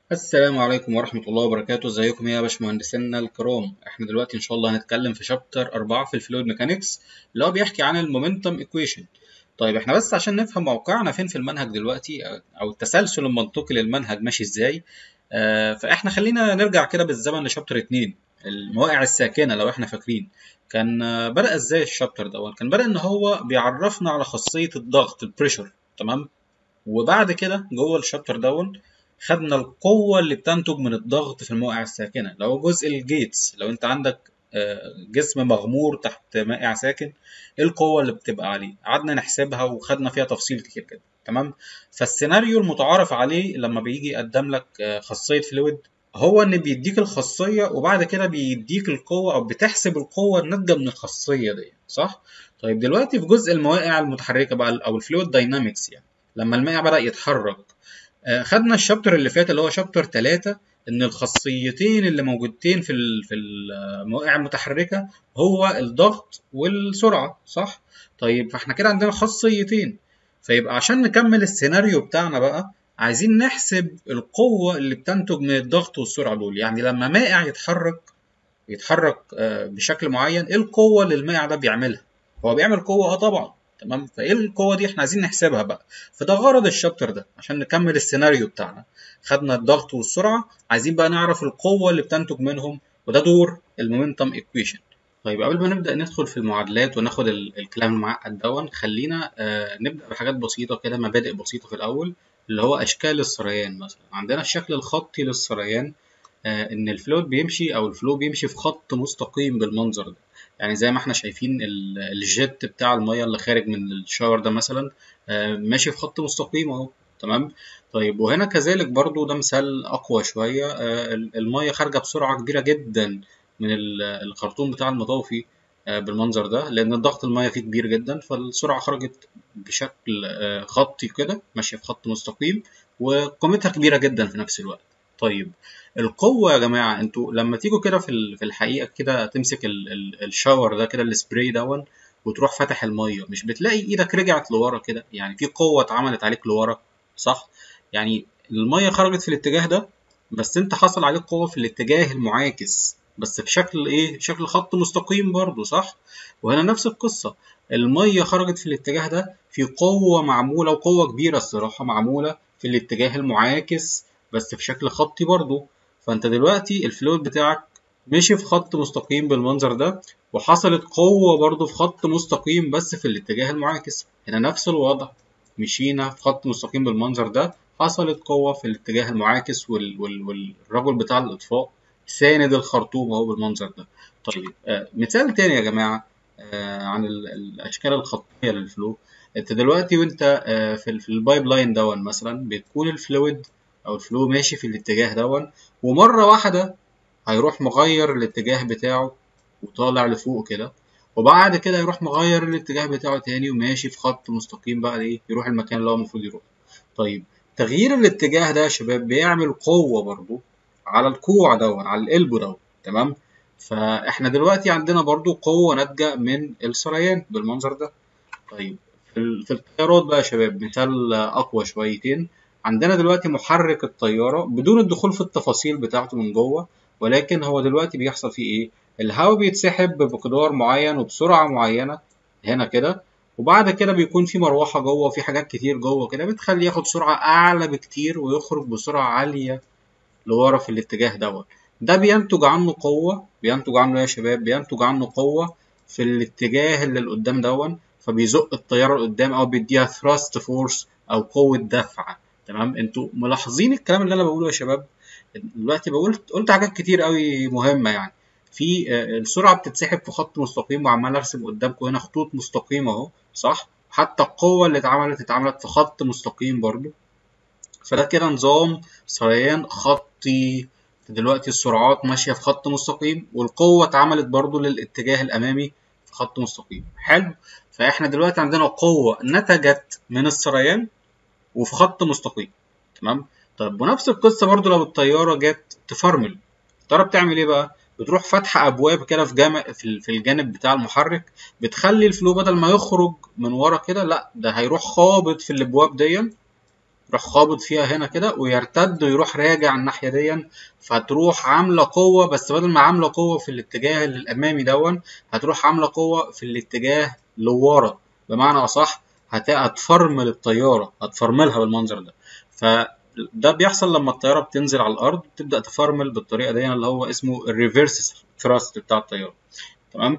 السلام عليكم ورحمة الله وبركاته. ازيكم يا باشمهندسينا الكرام؟ احنا دلوقتي ان شاء الله هنتكلم في شابتر 4 في الفلويد ميكانكس اللي هو بيحكي عن المومنتم ايكويشن. طيب احنا بس عشان نفهم موقعنا فين في المنهج دلوقتي او التسلسل المنطقي للمنهج ماشي ازاي. فاحنا خلينا نرجع كده بالزمن لشابتر 2 المواقع الساكنة. لو احنا فاكرين كان بدأ ازاي الشابتر ده؟ كان بدأ ان هو بيعرفنا على خاصية الضغط البريشر. تمام. وبعد كده جوه الشابتر خدنا القوة اللي بتنتج من الضغط في المواقع الساكنة اللي هو جزء الجيتس. لو انت عندك جسم مغمور تحت مائع ساكن، ايه القوة اللي بتبقى عليه؟ قعدنا نحسبها وخدنا فيها تفصيل كتير كده. تمام. فالسيناريو المتعارف عليه لما بيجي يقدم لك خاصية فلويد هو ان بيديك الخاصية وبعد كده بيديك القوة او بتحسب القوة الناتجة من الخاصية دي، صح؟ طيب دلوقتي في جزء المواقع المتحركة بقى او الفلويد داينامكس، يعني لما المائع بدأ يتحرك، خدنا الشابتر اللي فات اللي هو شابتر 3 ان الخاصيتين اللي موجودتين في المواقع المتحركه هو الضغط والسرعه، صح؟ طيب فاحنا كده عندنا خاصيتين. فيبقى عشان نكمل السيناريو بتاعنا بقى عايزين نحسب القوه اللي بتنتج من الضغط والسرعه دول. يعني لما مائع يتحرك بشكل معين، ايه القوه اللي المائع ده بيعملها؟ هو بيعمل قوه طبعا. تمام. فايه القوه دي احنا عايزين نحسبها بقى. فده غرض الشابتر ده عشان نكمل السيناريو بتاعنا. خدنا الضغط والسرعه، عايزين بقى نعرف القوه اللي بتنتج منهم، وده دور المومنتم ايكويشن. طيب قبل ما نبدا ندخل في المعادلات وناخد الكلام المعقد خلينا نبدا بحاجات بسيطه كده، مبادئ بسيطه في الاول، اللي هو اشكال السريان. مثلا عندنا الشكل الخطي للسريان، ان الفلوت بيمشي او الفلو بيمشي في خط مستقيم بالمنظر ده. يعني زي ما احنا شايفين الجيت بتاع الميه اللي خارج من الشاور ده مثلا ماشي في خط مستقيم اهو. تمام. طيب وهنا كذلك برضو ده مثال اقوى شويه، الميه خارجه بسرعه كبيره جدا من الخرطوم بتاع المطافي بالمنظر ده، لان ضغط الميه فيه كبير جدا، فالسرعه خرجت بشكل خطي كده، ماشيه في خط مستقيم، وقيمتها كبيره جدا في نفس الوقت. طيب القوة يا جماعة، انتوا لما تيجوا كده في الحقيقة كده تمسك الشاور ده كده، السبراي وتروح فاتح المية، مش بتلاقي ايدك رجعت لورا كده؟ يعني في قوة اتعملت عليك لورا، صح؟ يعني المية خرجت في الاتجاه ده، بس انت حصل عليك قوة في الاتجاه المعاكس، بس بشكل ايه؟ شكل خط مستقيم برضو، صح؟ وهنا نفس القصة، المية خرجت في الاتجاه ده، في قوة معمولة وقوة كبيرة الصراحة معمولة في الاتجاه المعاكس بس في شكل خطي برضو. فانت دلوقتي الفلويد بتاعك مشي في خط مستقيم بالمنظر ده، وحصلت قوة برضو في خط مستقيم بس في الاتجاه المعاكس. هنا نفس الوضع، مشينا في خط مستقيم بالمنظر ده، حصلت قوة في الاتجاه المعاكس والرجل بتاع الإطفاء ساند الخرطوم اهو بالمنظر ده. طيب مثال تاني يا جماعة عن الأشكال الخطية للفلو. انت دلوقتي وانت في البايب لاين مثلا بتكون الفلويد او الفلو ماشي في الاتجاه ومرة واحدة هيروح مغير الاتجاه بتاعه وطالع لفوق كده، وبعد كده يروح مغير الاتجاه بتاعه تاني وماشي في خط مستقيم بقى ايه، يروح المكان اللي هو المفروض يروح. طيب تغيير الاتجاه ده يا شباب بيعمل قوة برضو على الكوع على القلب تمام. فاحنا دلوقتي عندنا برضو قوة ناتجة من السريان بالمنظر ده. طيب في الطيارات بقى يا شباب مثال أقوى شويتين. عندنا دلوقتي محرك الطيارة بدون الدخول في التفاصيل بتاعته من جوه، ولكن هو دلوقتي بيحصل فيه إيه؟ الهواء بيتسحب بمقدار معين وبسرعة معينة هنا كده، وبعد كده بيكون في مروحة جوه وفي حاجات كتير جوه كده بتخليه ياخد سرعة أعلى بكتير ويخرج بسرعة عالية لورا في الاتجاه ده بينتج عنه قوة، بينتج عنه يا شباب، بينتج عنه قوة في الاتجاه اللي لقدام فبيزق الطيارة لقدام أو بيديها thrust force أو قوة دفع. تمام. انتوا ملاحظين الكلام اللي أنا بقوله يا شباب؟ دلوقتي قلت حاجات كتير قوي مهمة. يعني في السرعة بتتسحب في خط مستقيم، وعمال أرسم قدامكم هنا خطوط مستقيمة أهو، صح؟ حتى القوة اللي اتعملت في خط مستقيم برضو. فده كده نظام سريان خطي. دلوقتي السرعات ماشية في خط مستقيم، والقوة اتعملت برضو للاتجاه الأمامي في خط مستقيم. حلو. فإحنا دلوقتي عندنا قوة نتجت من السريان وفي خط مستقيم. تمام. طيب ونفس القصة برضو لو الطيارة جت تفرمل، الطيارة بتعمل ايه بقى؟ بتروح فاتحة أبواب كده في الجانب بتاع المحرك، بتخلي الفلو بدل ما يخرج من ورا كده، لا ده هيروح خابط في الأبواب يروح خابط فيها هنا كده ويرتد ويروح راجع الناحية دي، فتروح عاملة قوة، بس بدل ما عاملة قوة في الاتجاه الأمامي هتروح عاملة قوة في الاتجاه لورا. بمعنى أصح هتفرمل الطيارة، هتفرملها بالمنظر ده. فده بيحصل لما الطيارة بتنزل على الأرض، تبدأ تفرمل بالطريقة دي اللي هو اسمه الريفرس ثراست بتاع الطيارة. تمام.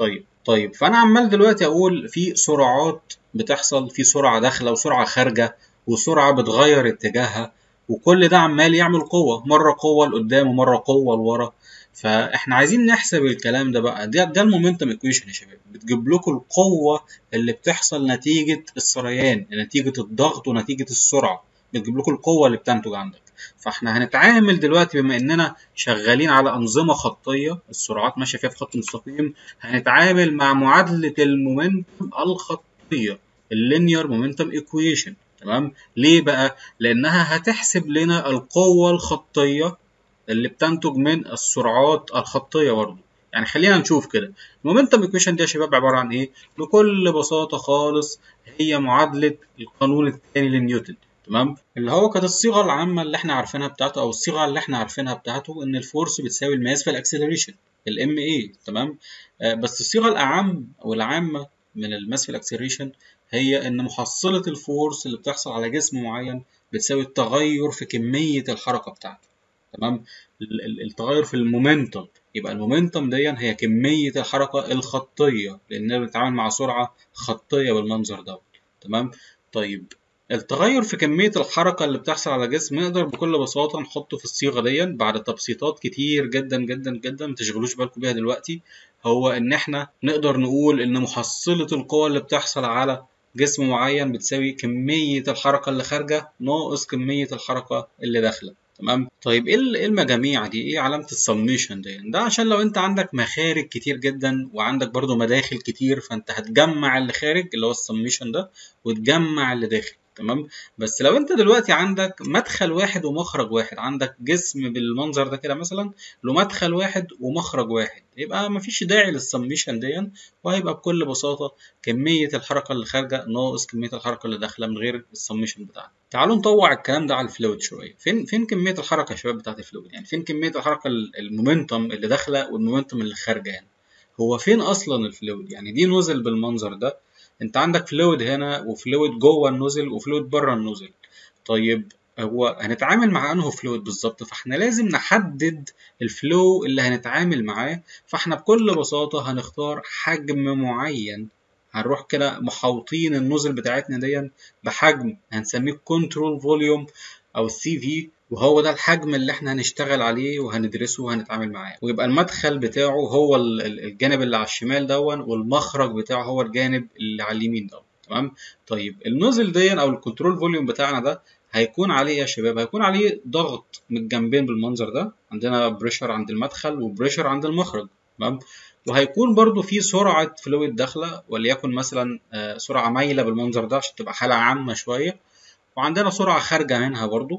طيب فانا عمال دلوقتي اقول في سرعات بتحصل، في سرعه داخله وسرعه خارجه وسرعه بتغير اتجاهها، وكل ده عمال يعمل قوه، مره قوه لقدام ومره قوه لورا. فاحنا عايزين نحسب الكلام ده بقى. ده المومنتم ايكويشن يا شباب، بتجيب لكم القوه اللي بتحصل نتيجه السريان، نتيجه الضغط ونتيجه السرعه، بتجيب لكم القوه اللي بتنتج عندك. فاحنا هنتعامل دلوقتي بما اننا شغالين على انظمه خطيه، السرعات ماشيه فيها في خط مستقيم، هنتعامل مع معادله المومنتم الخطيه، اللينير مومنتم ايكويشن. تمام. ليه بقى؟ لانها هتحسب لنا القوه الخطيه اللي بتنتج من السرعات الخطيه برضه. يعني خلينا نشوف كده المومنتم ايكويشن دي يا شباب عباره عن ايه. بكل بساطه خالص هي معادله القانون الثاني لنيوتن. تمام. اللي هو كانت الصيغه العامه اللي احنا عارفينها بتاعته، او الصيغه اللي احنا عارفينها بتاعته، ان الفورس بتساوي الماس في الاكسلريشن، الام اي. تمام. بس الصيغه الاعم او العامه من الماس في الاكسلريشن هي ان محصله الفورس اللي بتحصل على جسم معين بتساوي التغير في كميه الحركه بتاعته. تمام. التغير في المومنتم، يبقى المومنتم دي هي كميه الحركه الخطيه، لاننا بنتعامل مع سرعه خطيه بالمنظر ده. تمام. طيب التغير في كمية الحركة اللي بتحصل على جسم نقدر بكل بساطة نحطه في الصيغة دي بعد تبسيطات كتير جدا جدا جدا متشغلوش بالكم بيها دلوقتي. هو إن إحنا نقدر نقول إن محصلة القوة اللي بتحصل على جسم معين بتساوي كمية الحركة اللي خارجة ناقص كمية الحركة اللي داخلة. تمام. طيب ايه المجاميع دي؟ ايه علامة السميشن دي؟ ده عشان لو انت عندك مخارج كتير جدا وعندك برضو مداخل كتير، فانت هتجمع اللي خارج اللي هو السميشن ده وتجمع اللي داخل. تمام. بس لو انت دلوقتي عندك مدخل واحد ومخرج واحد، عندك جسم بالمنظر ده كده مثلا له مدخل واحد ومخرج واحد، يبقى مفيش داعي للسميشن دي، وهيبقى بكل بساطة كمية الحركة اللي خارجة ناقص كمية الحركة اللي داخلة من غير السميشن بتاعنا. تعالوا نطوع الكلام ده على الفلويد شوية. فين كمية الحركة يا شباب بتاعت الفلويد؟ يعني فين كمية الحركة المومنتم اللي داخلة والمومنتم اللي خارجة هنا؟ هو فين أصلا الفلويد؟ يعني دي نوزل بالمنظر ده، انت عندك فلويد هنا وفلويد جوه النوزل وفلويد بره النوزل. طيب هو هنتعامل مع انه فلويد بالظبط، فاحنا لازم نحدد الفلو اللي هنتعامل معاه. فاحنا بكل بساطة هنختار حجم معين، هنروح كده محاوطين النوزل بتاعتنا دي بحجم هنسميه كنترول فوليوم او سي في، وهو ده الحجم اللي احنا هنشتغل عليه وهندرسه وهنتعامل معاه. ويبقى المدخل بتاعه هو الجانب اللي على الشمال دون، والمخرج بتاعه هو الجانب اللي على اليمين دون. تمام. طيب النوزل دي او الكنترول فوليوم بتاعنا ده هيكون عليه يا شباب، هيكون عليه ضغط من الجنبين بالمنظر ده، عندنا بريشر عند المدخل وبريشر عند المخرج. تمام. وهيكون برضو في سرعة فلويد داخلة، وليكن مثلا سرعة مايلة بالمنظر ده عشان تبقى حالة عامة شوية، وعندنا سرعة خارجة منها برضو،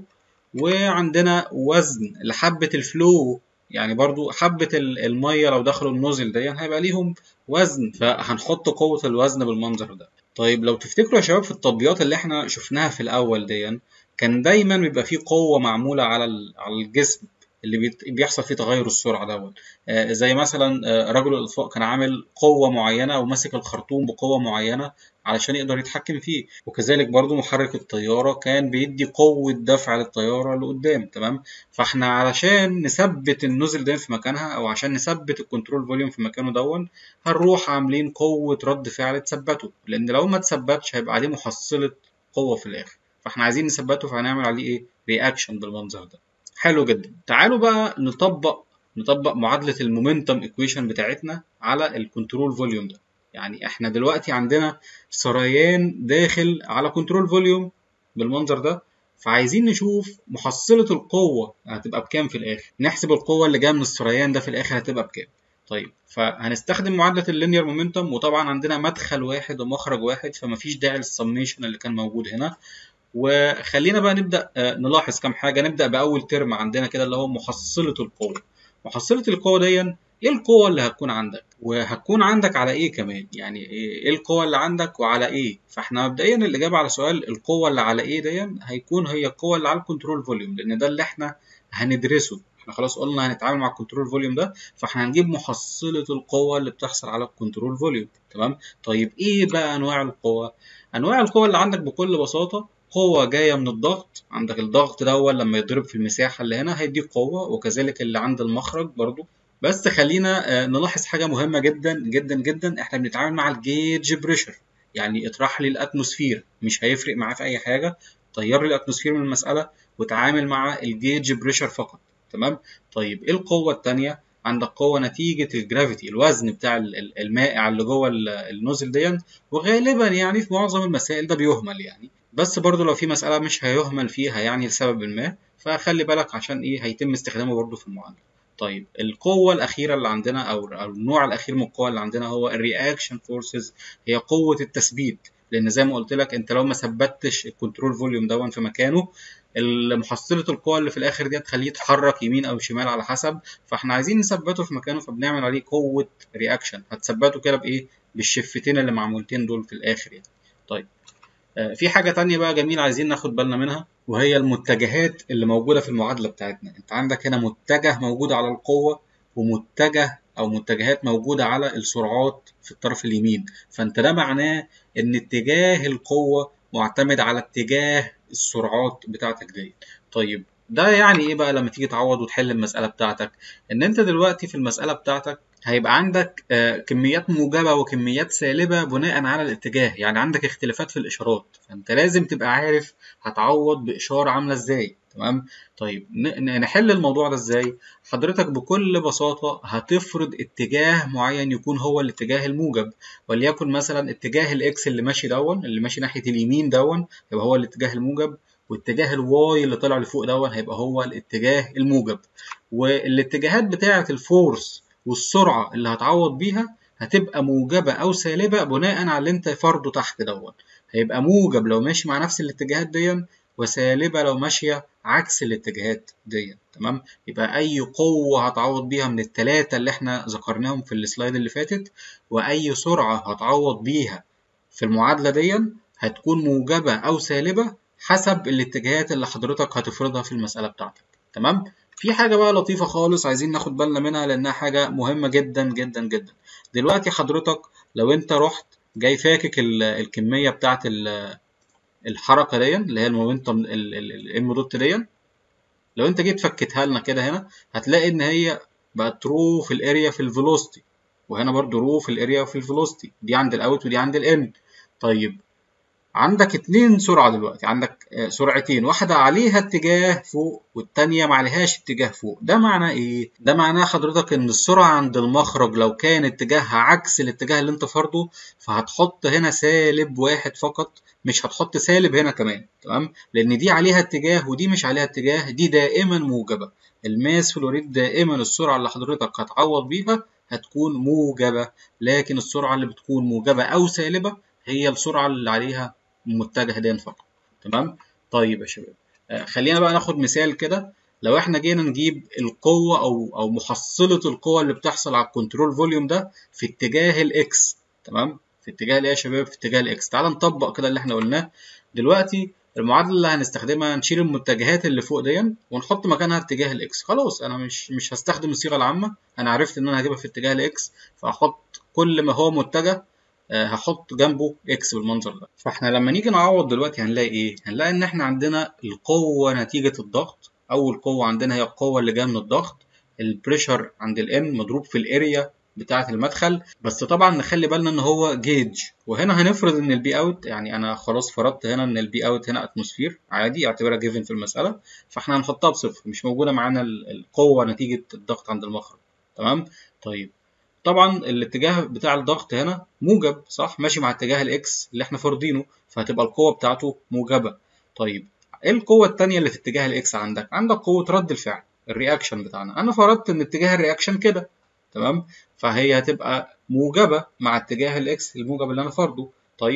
وعندنا وزن لحبة الفلو. يعني برضو حبة المية لو دخلوا النوزل دي هيبقى ليهم وزن، فهنحط قوة الوزن بالمنظر ده. طيب لو تفتكروا يا شباب في التطبيقات اللي احنا شفناها في الأول دي، كان دايما بيبقى فيه قوة معمولة على الجسم اللي بيحصل فيه تغير السرعة دوت. زي مثلا رجل الإطفاء كان عامل قوة معينة أو ماسك الخرطوم بقوة معينة علشان يقدر يتحكم فيه، وكذلك برضو محرك الطيارة كان بيدي قوة دفع للطيارة لقدام. تمام. فاحنا علشان نثبت النزل ده في مكانها، او عشان نثبت الكنترول فوليوم في مكانه دون، هنروح عاملين قوة رد فعل تثبته، لان لو ما تثبتش هيبقى عليه محصلة قوة في الاخر، فاحنا عايزين نثبته فهنعمل عليه ايه؟ رياكشن بالمنظر ده. حلو جدا. تعالوا بقى نطبق معادلة المومنتم ايكويشن بتاعتنا على الكنترول فوليوم ده. يعني احنا دلوقتي عندنا سريان داخل على كنترول فوليوم بالمنظر ده، فعايزين نشوف محصلة القوة هتبقى بكام في الآخر، نحسب القوة اللي جاية من السريان ده في الآخر هتبقى بكام. طيب فهنستخدم معادلة اللينير مومنتم، وطبعا عندنا مدخل واحد ومخرج واحد، فمفيش داعي للسميشن اللي كان موجود هنا. وخلينا بقى نبدأ نلاحظ كام حاجة. نبدأ بأول ترم عندنا كده اللي هو محصلة القوة. محصلة القوة دي ايه القوة اللي هتكون عندك وهتكون عندك على ايه كمان، يعني ايه القوة اللي عندك وعلى ايه. فاحنا مبدئيا الإجابة على سؤال القوة اللي على ايه دي هيكون هي القوة اللي على الكنترول فوليوم، لأن ده اللي احنا هندرسه. احنا خلاص قلنا هنتعامل مع الكنترول فوليوم ده، فاحنا هنجيب محصلة القوة اللي بتحصل على الكنترول فوليوم. تمام. طيب ايه بقى انواع القوة؟ انواع القوة اللي عندك بكل بساطة قوة جاية من الضغط. عندك الضغط ده لما يضرب في المساحة اللي هنا هيديك قوة، وكذلك اللي عند المخرج برضو. بس خلينا نلاحظ حاجة مهمة جدا جدا جدا. احنا بنتعامل مع الجيج بريشر، يعني اطرح لي الاتموسفير مش هيفرق معاه في اي حاجة. طير لي الاتموسفير من المسألة وتعامل مع الجيج بريشر فقط. تمام. طيب ايه القوة التانية؟ عندك قوة نتيجة الجرافيتي، الوزن بتاع المائع اللي جوه النوزل دي. وغالبا يعني في معظم المسائل ده بيهمل يعني، بس برضو لو في مسألة مش هيهمل فيها يعني لسبب ما، فخلي بالك عشان ايه هيتم استخدامه برضو في المعادلة. طيب القوة الأخيرة اللي عندنا أو النوع الأخير من القوة اللي عندنا هو الرياكشن فورسز، هي قوة التثبيت. لأن زي ما قلت لك أنت لو ما ثبتش الكنترول فوليوم في مكانه، محصلة القوة اللي في الآخر دي هتخليه يتحرك يمين أو شمال على حسب. فإحنا عايزين نثبته في مكانه، فبنعمل عليه قوة رياكشن. هتثبته كده بإيه؟ بالشفتين اللي معمولتين دول في الآخر يعني. طيب في حاجة تانية بقى جميلة عايزين ناخد بالنا منها، وهي المتجهات اللي موجودة في المعادلة بتاعتنا. انت عندك هنا متجه موجود على القوة، ومتجه أو متجهات موجودة على السرعات في الطرف اليمين. فانت ده معناه ان اتجاه القوة معتمد على اتجاه السرعات بتاعتك دي. طيب ده يعني ايه بقى لما تيجي تعوض وتحل المسألة بتاعتك؟ ان انت دلوقتي في المسألة بتاعتك هيبقى عندك كميات موجبة وكميات سالبة بناء على الاتجاه، يعني عندك اختلافات في الإشارات، فأنت لازم تبقى عارف هتعوض بإشارة عاملة إزاي. تمام. طيب نحل الموضوع ده إزاي؟ حضرتك بكل بساطة هتفرض اتجاه معين يكون هو الاتجاه الموجب، وليكن مثلا اتجاه الإكس اللي ماشي اللي ماشي ناحية اليمين يبقى هو الاتجاه الموجب، واتجاه الواي اللي طلع لفوق هيبقى هو الاتجاه الموجب. والاتجاهات بتاعة الفورس والسرعة اللي هتعوض بيها هتبقى موجبة أو سالبة بناء على اللي أنت فرضه تحت هيبقى موجب لو ماشي مع نفس الاتجاهات وسالبة لو ماشية عكس الاتجاهات تمام. يبقى أي قوة هتعوض بيها من التلاتة اللي احنا ذكرناهم في السلايد اللي فاتت، وأي سرعة هتعوض بيها في المعادلة هتكون موجبة أو سالبة حسب الاتجاهات اللي حضرتك هتفرضها في المسألة بتاعتك. تمام. في حاجة بقى لطيفة خالص عايزين ناخد بالنا منها، لأنها حاجة مهمة جدا جدا جدا. دلوقتي حضرتك لو أنت رحت جاي فاكك الكمية بتاعت الحركة اللي هي المومنتم الام دوت لو أنت جيت فكتها لنا كده هنا هتلاقي إن هي بقت رو في الاريا في الفيلوسيتي، وهنا برضو رو في الاريا في الفيلوسيتي، دي عند الاوت ودي عند الان. طيب عندك اتنين سرعة دلوقتي، عندك سرعتين، واحدة عليها اتجاه فوق والتانية ما عليهاش اتجاه فوق. ده معناه ايه؟ ده معناه حضرتك ان السرعة عند المخرج لو كان اتجاهها عكس الاتجاه اللي انت فرضه فهتحط هنا -1 فقط، مش هتحط سالب هنا كمان. تمام. لان دي عليها اتجاه ودي مش عليها اتجاه، دي دائما موجبة. الماس فلوريد دائما السرعة اللي حضرتك هتعوض بيها هتكون موجبة، لكن السرعة اللي بتكون موجبة او سالبة هي السرعة اللي عليها متجه فقط. تمام. طيب يا شباب خلينا بقى ناخد مثال كده. لو احنا جينا نجيب القوة او محصلة القوة اللي بتحصل على الكنترول فوليوم في اتجاه الاكس. تمام. في اتجاه ايه يا شباب؟ في اتجاه الاكس. تعال نطبق كده اللي احنا قلناه دلوقتي. المعادلة اللي هنستخدمها نشيل المتجهات اللي فوق ونحط مكانها اتجاه الاكس. خلاص انا مش هستخدم الصيغة العامة، انا عرفت ان انا هجيبها في اتجاه الاكس، فاحط كل ما هو متجه هحط جنبه اكس بالمنظر ده. فاحنا لما نيجي نعوض دلوقتي هنلاقي ايه؟ هنلاقي ان احنا عندنا القوة نتيجة الضغط. اول قوة عندنا هي القوة اللي جاية من الضغط، البريشر عند الان مضروب في الاريا بتاعة المدخل. بس طبعا نخلي بالنا ان هو جيج، وهنا هنفرض ان البي اوت، يعني انا خلاص فرضت هنا ان البي اوت هنا اتموسفير عادي، اعتبرها جيفن في المسألة، فاحنا هنحطها بصفر، مش موجودة معانا القوة نتيجة الضغط عند المخرج. تمام. طيب طبعا الاتجاه بتاع الضغط هنا موجب صح، ماشي مع اتجاه الاكس اللي احنا فارضينه، فهتبقى القوه بتاعته موجبه. طيب ايه القوه الثانيه اللي في اتجاه الاكس؟ عندك قوه رد الفعل، الرياكشن بتاعنا. انا فرضت ان اتجاه الرياكشن كده. تمام. فهي هتبقى موجبه مع اتجاه الاكس الموجب اللي انا فرضه.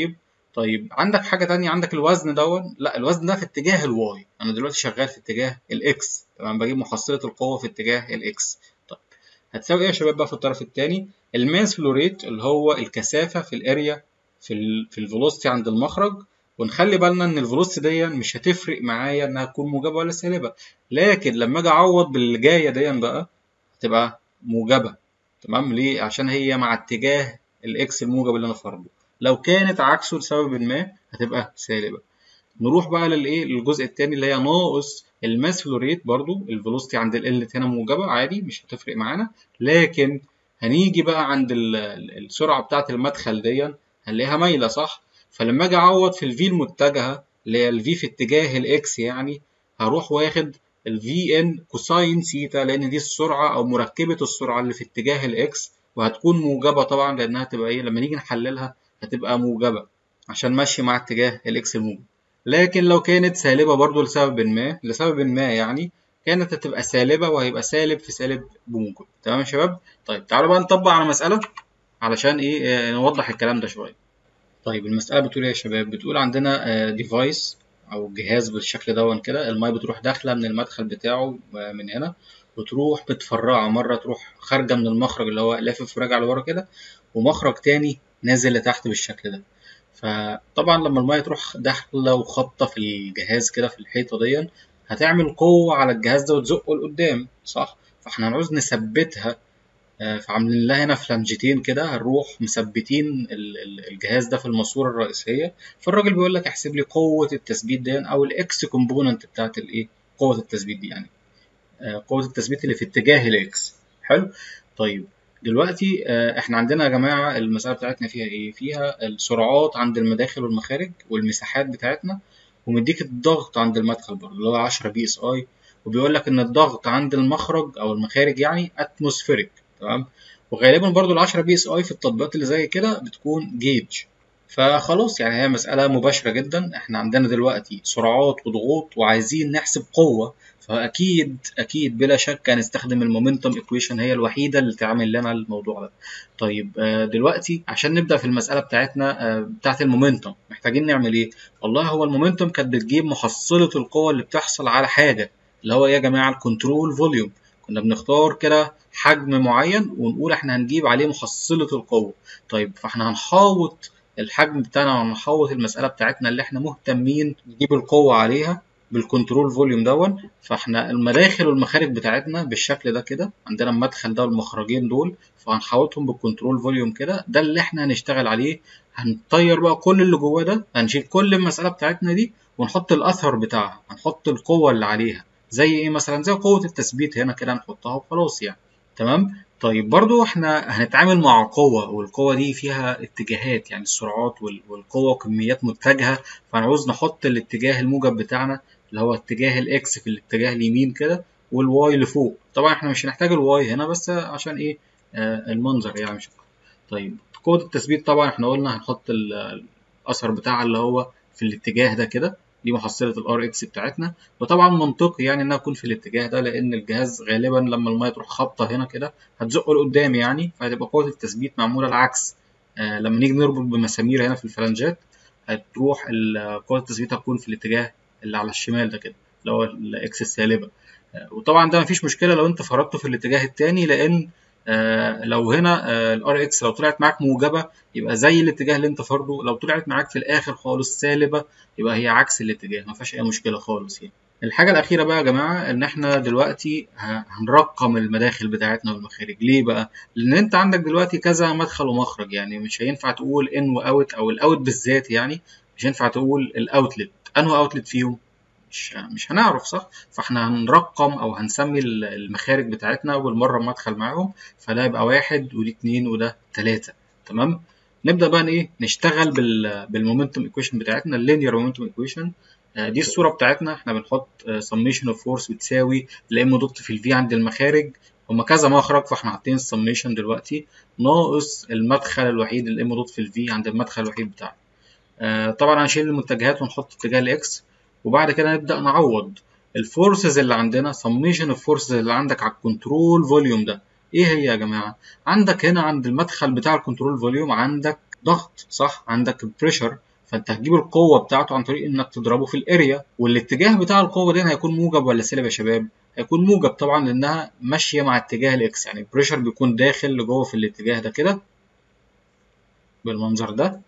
طيب عندك حاجه ثانيه، عندك الوزن لا الوزن ده في اتجاه الواي، انا دلوقتي شغال في اتجاه الاكس. تمام. بجيب محصله القوه في اتجاه الاكس. طيب هتساوي ايه يا شباب بقى في الطرف الثاني؟ الماس فلو ريت اللي هو الكثافه في الاريا في الفيلوسيتي عند المخرج. ونخلي بالنا ان الفيلوسيتي دي مش هتفرق معايا انها تكون موجبه ولا سالبه، لكن لما اجي اعوض باللي جايه دي بقى هتبقى موجبه. تمام، ليه؟ عشان هي مع اتجاه الاكس الموجب اللي انا فرضه. لو كانت عكسه لسبب ما هتبقى سالبه. نروح بقى للايه، للجزء الثاني اللي هي ناقص الماس فلو ريت. برضو الفيلوسيتي عند ال هنا موجبه عادي، مش هتفرق معانا، لكن هنيجي بقى عند السرعه بتاعه المدخل دي هنلاقيها مايله صح. فلما اجي اعوض في الفي المتجهه اللي هي الفي في اتجاه الاكس يعني، هروح واخد الفي ان كوساين سيتا، لان دي السرعه او مركبه السرعه اللي في اتجاه الاكس، وهتكون موجبه طبعا لانها تبقى ايه لما نيجي نحللها هتبقى موجبه عشان ماشي مع اتجاه الاكس الموجب. لكن لو كانت سالبة برضو لسبب ما يعني، كانت هتبقى سالبة وهيبقى سالب في سالب بموجب. تمام يا شباب؟ طيب تعالوا بقى نطبق على مسألة علشان ايه نوضح الكلام ده شوية. طيب المسألة بتقول ايه يا شباب؟ بتقول عندنا ديفايس او جهاز بالشكل دون كده، المية بتروح داخلة من المدخل بتاعه من هنا، وتروح متفرعة، مرة تروح خارجة من المخرج اللي هو لافف وراجع لورا كده، ومخرج تاني نازل لتحت بالشكل ده. فطبعا لما المية تروح داخلة وخابطة في الجهاز كده في الحيطة دي، هتعمل قوة على الجهاز ده وتزقه لقدام صح؟ فاحنا هنعوز نثبتها. فعاملين لها هنا فلانجتين كده، هنروح مثبتين الجهاز ده في الماسورة الرئيسية. فالراجل بيقول لك احسب لي قوة التثبيت دي او الاكس كومبوننت بتاعت الايه، قوة التثبيت دي يعني، قوة التثبيت اللي في اتجاه الاكس. حلو. طيب دلوقتي احنا عندنا يا جماعة المسألة بتاعتنا فيها ايه؟ فيها السرعات عند المداخل والمخارج والمساحات بتاعتنا، ومديك الضغط عند المدخل برضه اللي هو 10 بي اس اي، وبيقول لك ان الضغط عند المخرج او المخارج يعني اتموسفيريك. تمام. وغالبا برضه ال 10 بي اس اي في التطبيقات اللي زي كده بتكون جيج. فخلاص يعني هي مسألة مباشرة جدا، احنا عندنا دلوقتي سرعات وضغوط وعايزين نحسب قوة، فأكيد بلا شك هنستخدم المومنتوم ايكويشن، هي الوحيدة اللي تعمل لنا الموضوع ده. طيب دلوقتي عشان نبدأ في المسألة بتاعتنا بتاعت المومنتوم محتاجين نعمل ايه؟ والله هو المومنتوم كانت بتجيب محصلة القوة اللي بتحصل على حاجة، اللي هو يا جماعة الكنترول فوليوم. كنا بنختار كده حجم معين ونقول احنا هنجيب عليه محصلة القوة. طيب فاحنا هنحاوط الحجم بتاعنا وهنحوط المسألة بتاعتنا اللي احنا مهتمين نجيب القوة عليها بالكنترول فوليوم دون. فاحنا المداخل والمخارج بتاعتنا بالشكل ده كده، عندنا المدخل ده والمخرجين دول، فهنحوطهم بالكنترول فوليوم كده، ده اللي احنا هنشتغل عليه. هنطير بقى كل اللي جواه ده، هنشيل كل المسألة بتاعتنا دي ونحط الأثر بتاعها، هنحط القوة اللي عليها زي ايه مثلا، زي قوة التثبيت هنا كده نحطها وخلاص يعني. تمام. طيب برضو احنا هنتعامل مع قوة، والقوة دي فيها اتجاهات يعني السرعات والقوة كميات متجهة، فهنعوز نحط الاتجاه الموجب بتاعنا اللي هو اتجاه الاكس في الاتجاه اليمين كده، والواي لفوق. طبعا احنا مش هنحتاج الواي هنا بس عشان ايه المنظر يعني مش أكتر. طيب قوة التثبيت طبعا احنا قلنا هنحط الأثر بتاعها اللي هو في الاتجاه ده كده، دي محصلة الار اكس بتاعتنا. وطبعا منطقي يعني انها تكون في الاتجاه ده، لان الجهاز غالبا لما الميه تروح خابطه هنا كده هتزقه لقدام يعني، فهتبقى قوة التثبيت معمولة العكس. لما نيجي نربط بمسامير هنا في الفلانجات هتروح قوة التثبيت هتكون في الاتجاه اللي على الشمال ده كده اللي هو الاكس السالبة. وطبعا ده مفيش مشكلة لو انت فرضته في الاتجاه التاني، لان لو هنا الار اكس لو طلعت معاك موجبة يبقى زي الاتجاه اللي انت فرضه، لو طلعت معاك في الاخر خالص سالبة يبقى هي عكس الاتجاه، مفيهاش اي مشكلة خالص يعني. الحاجة الأخيرة بقى يا جماعة إن إحنا دلوقتي هنرقم المداخل بتاعتنا والمخارج. ليه بقى؟ لأن أنت عندك دلوقتي كذا مدخل ومخرج، يعني مش هينفع تقول إن وأوت أو الأوت بالذات يعني، مش هينفع تقول الأوتلت أنه أوتلت فيهم، مش هنعرف صح. فاحنا هنرقم او هنسمي المخارج بتاعتنا بالمره مدخل معاهم، فده يبقى واحد ودي اتنين وده تلاته. تمام. نبدا بقى ايه نشتغل بالمومنتوم ايكويشن بتاعتنا، اللينير مومنتوم ايكويشن. دي الصوره بتاعتنا، احنا بنحط سميشن اوف فورس بتساوي الام دوت في الفي عند المخارج، هما كذا مخرج فاحنا حاطين السميشن دلوقتي ناقص المدخل الوحيد الام دوت في الفي عند المدخل الوحيد بتاعنا. طبعا هنشيل المتجهات ونحط اتجاه الاكس، وبعد كده نبدأ نعوض الفورسز اللي عندنا، سميشن الفورسز اللي عندك على الكنترول فوليوم ده. ايه هي يا جماعة؟ عندك هنا عند المدخل بتاع الكنترول فوليوم عندك ضغط صح، عندك بريشر، فانت هتجيب القوة بتاعته عن طريق انك تضربه في الاريا، والاتجاه بتاع القوة دي هيكون موجب ولا سالب يا شباب؟ هيكون موجب طبعا لانها ماشيه مع اتجاه الاكس، يعني البريشر بيكون داخل لجوه في الاتجاه ده كده بالمنظر ده،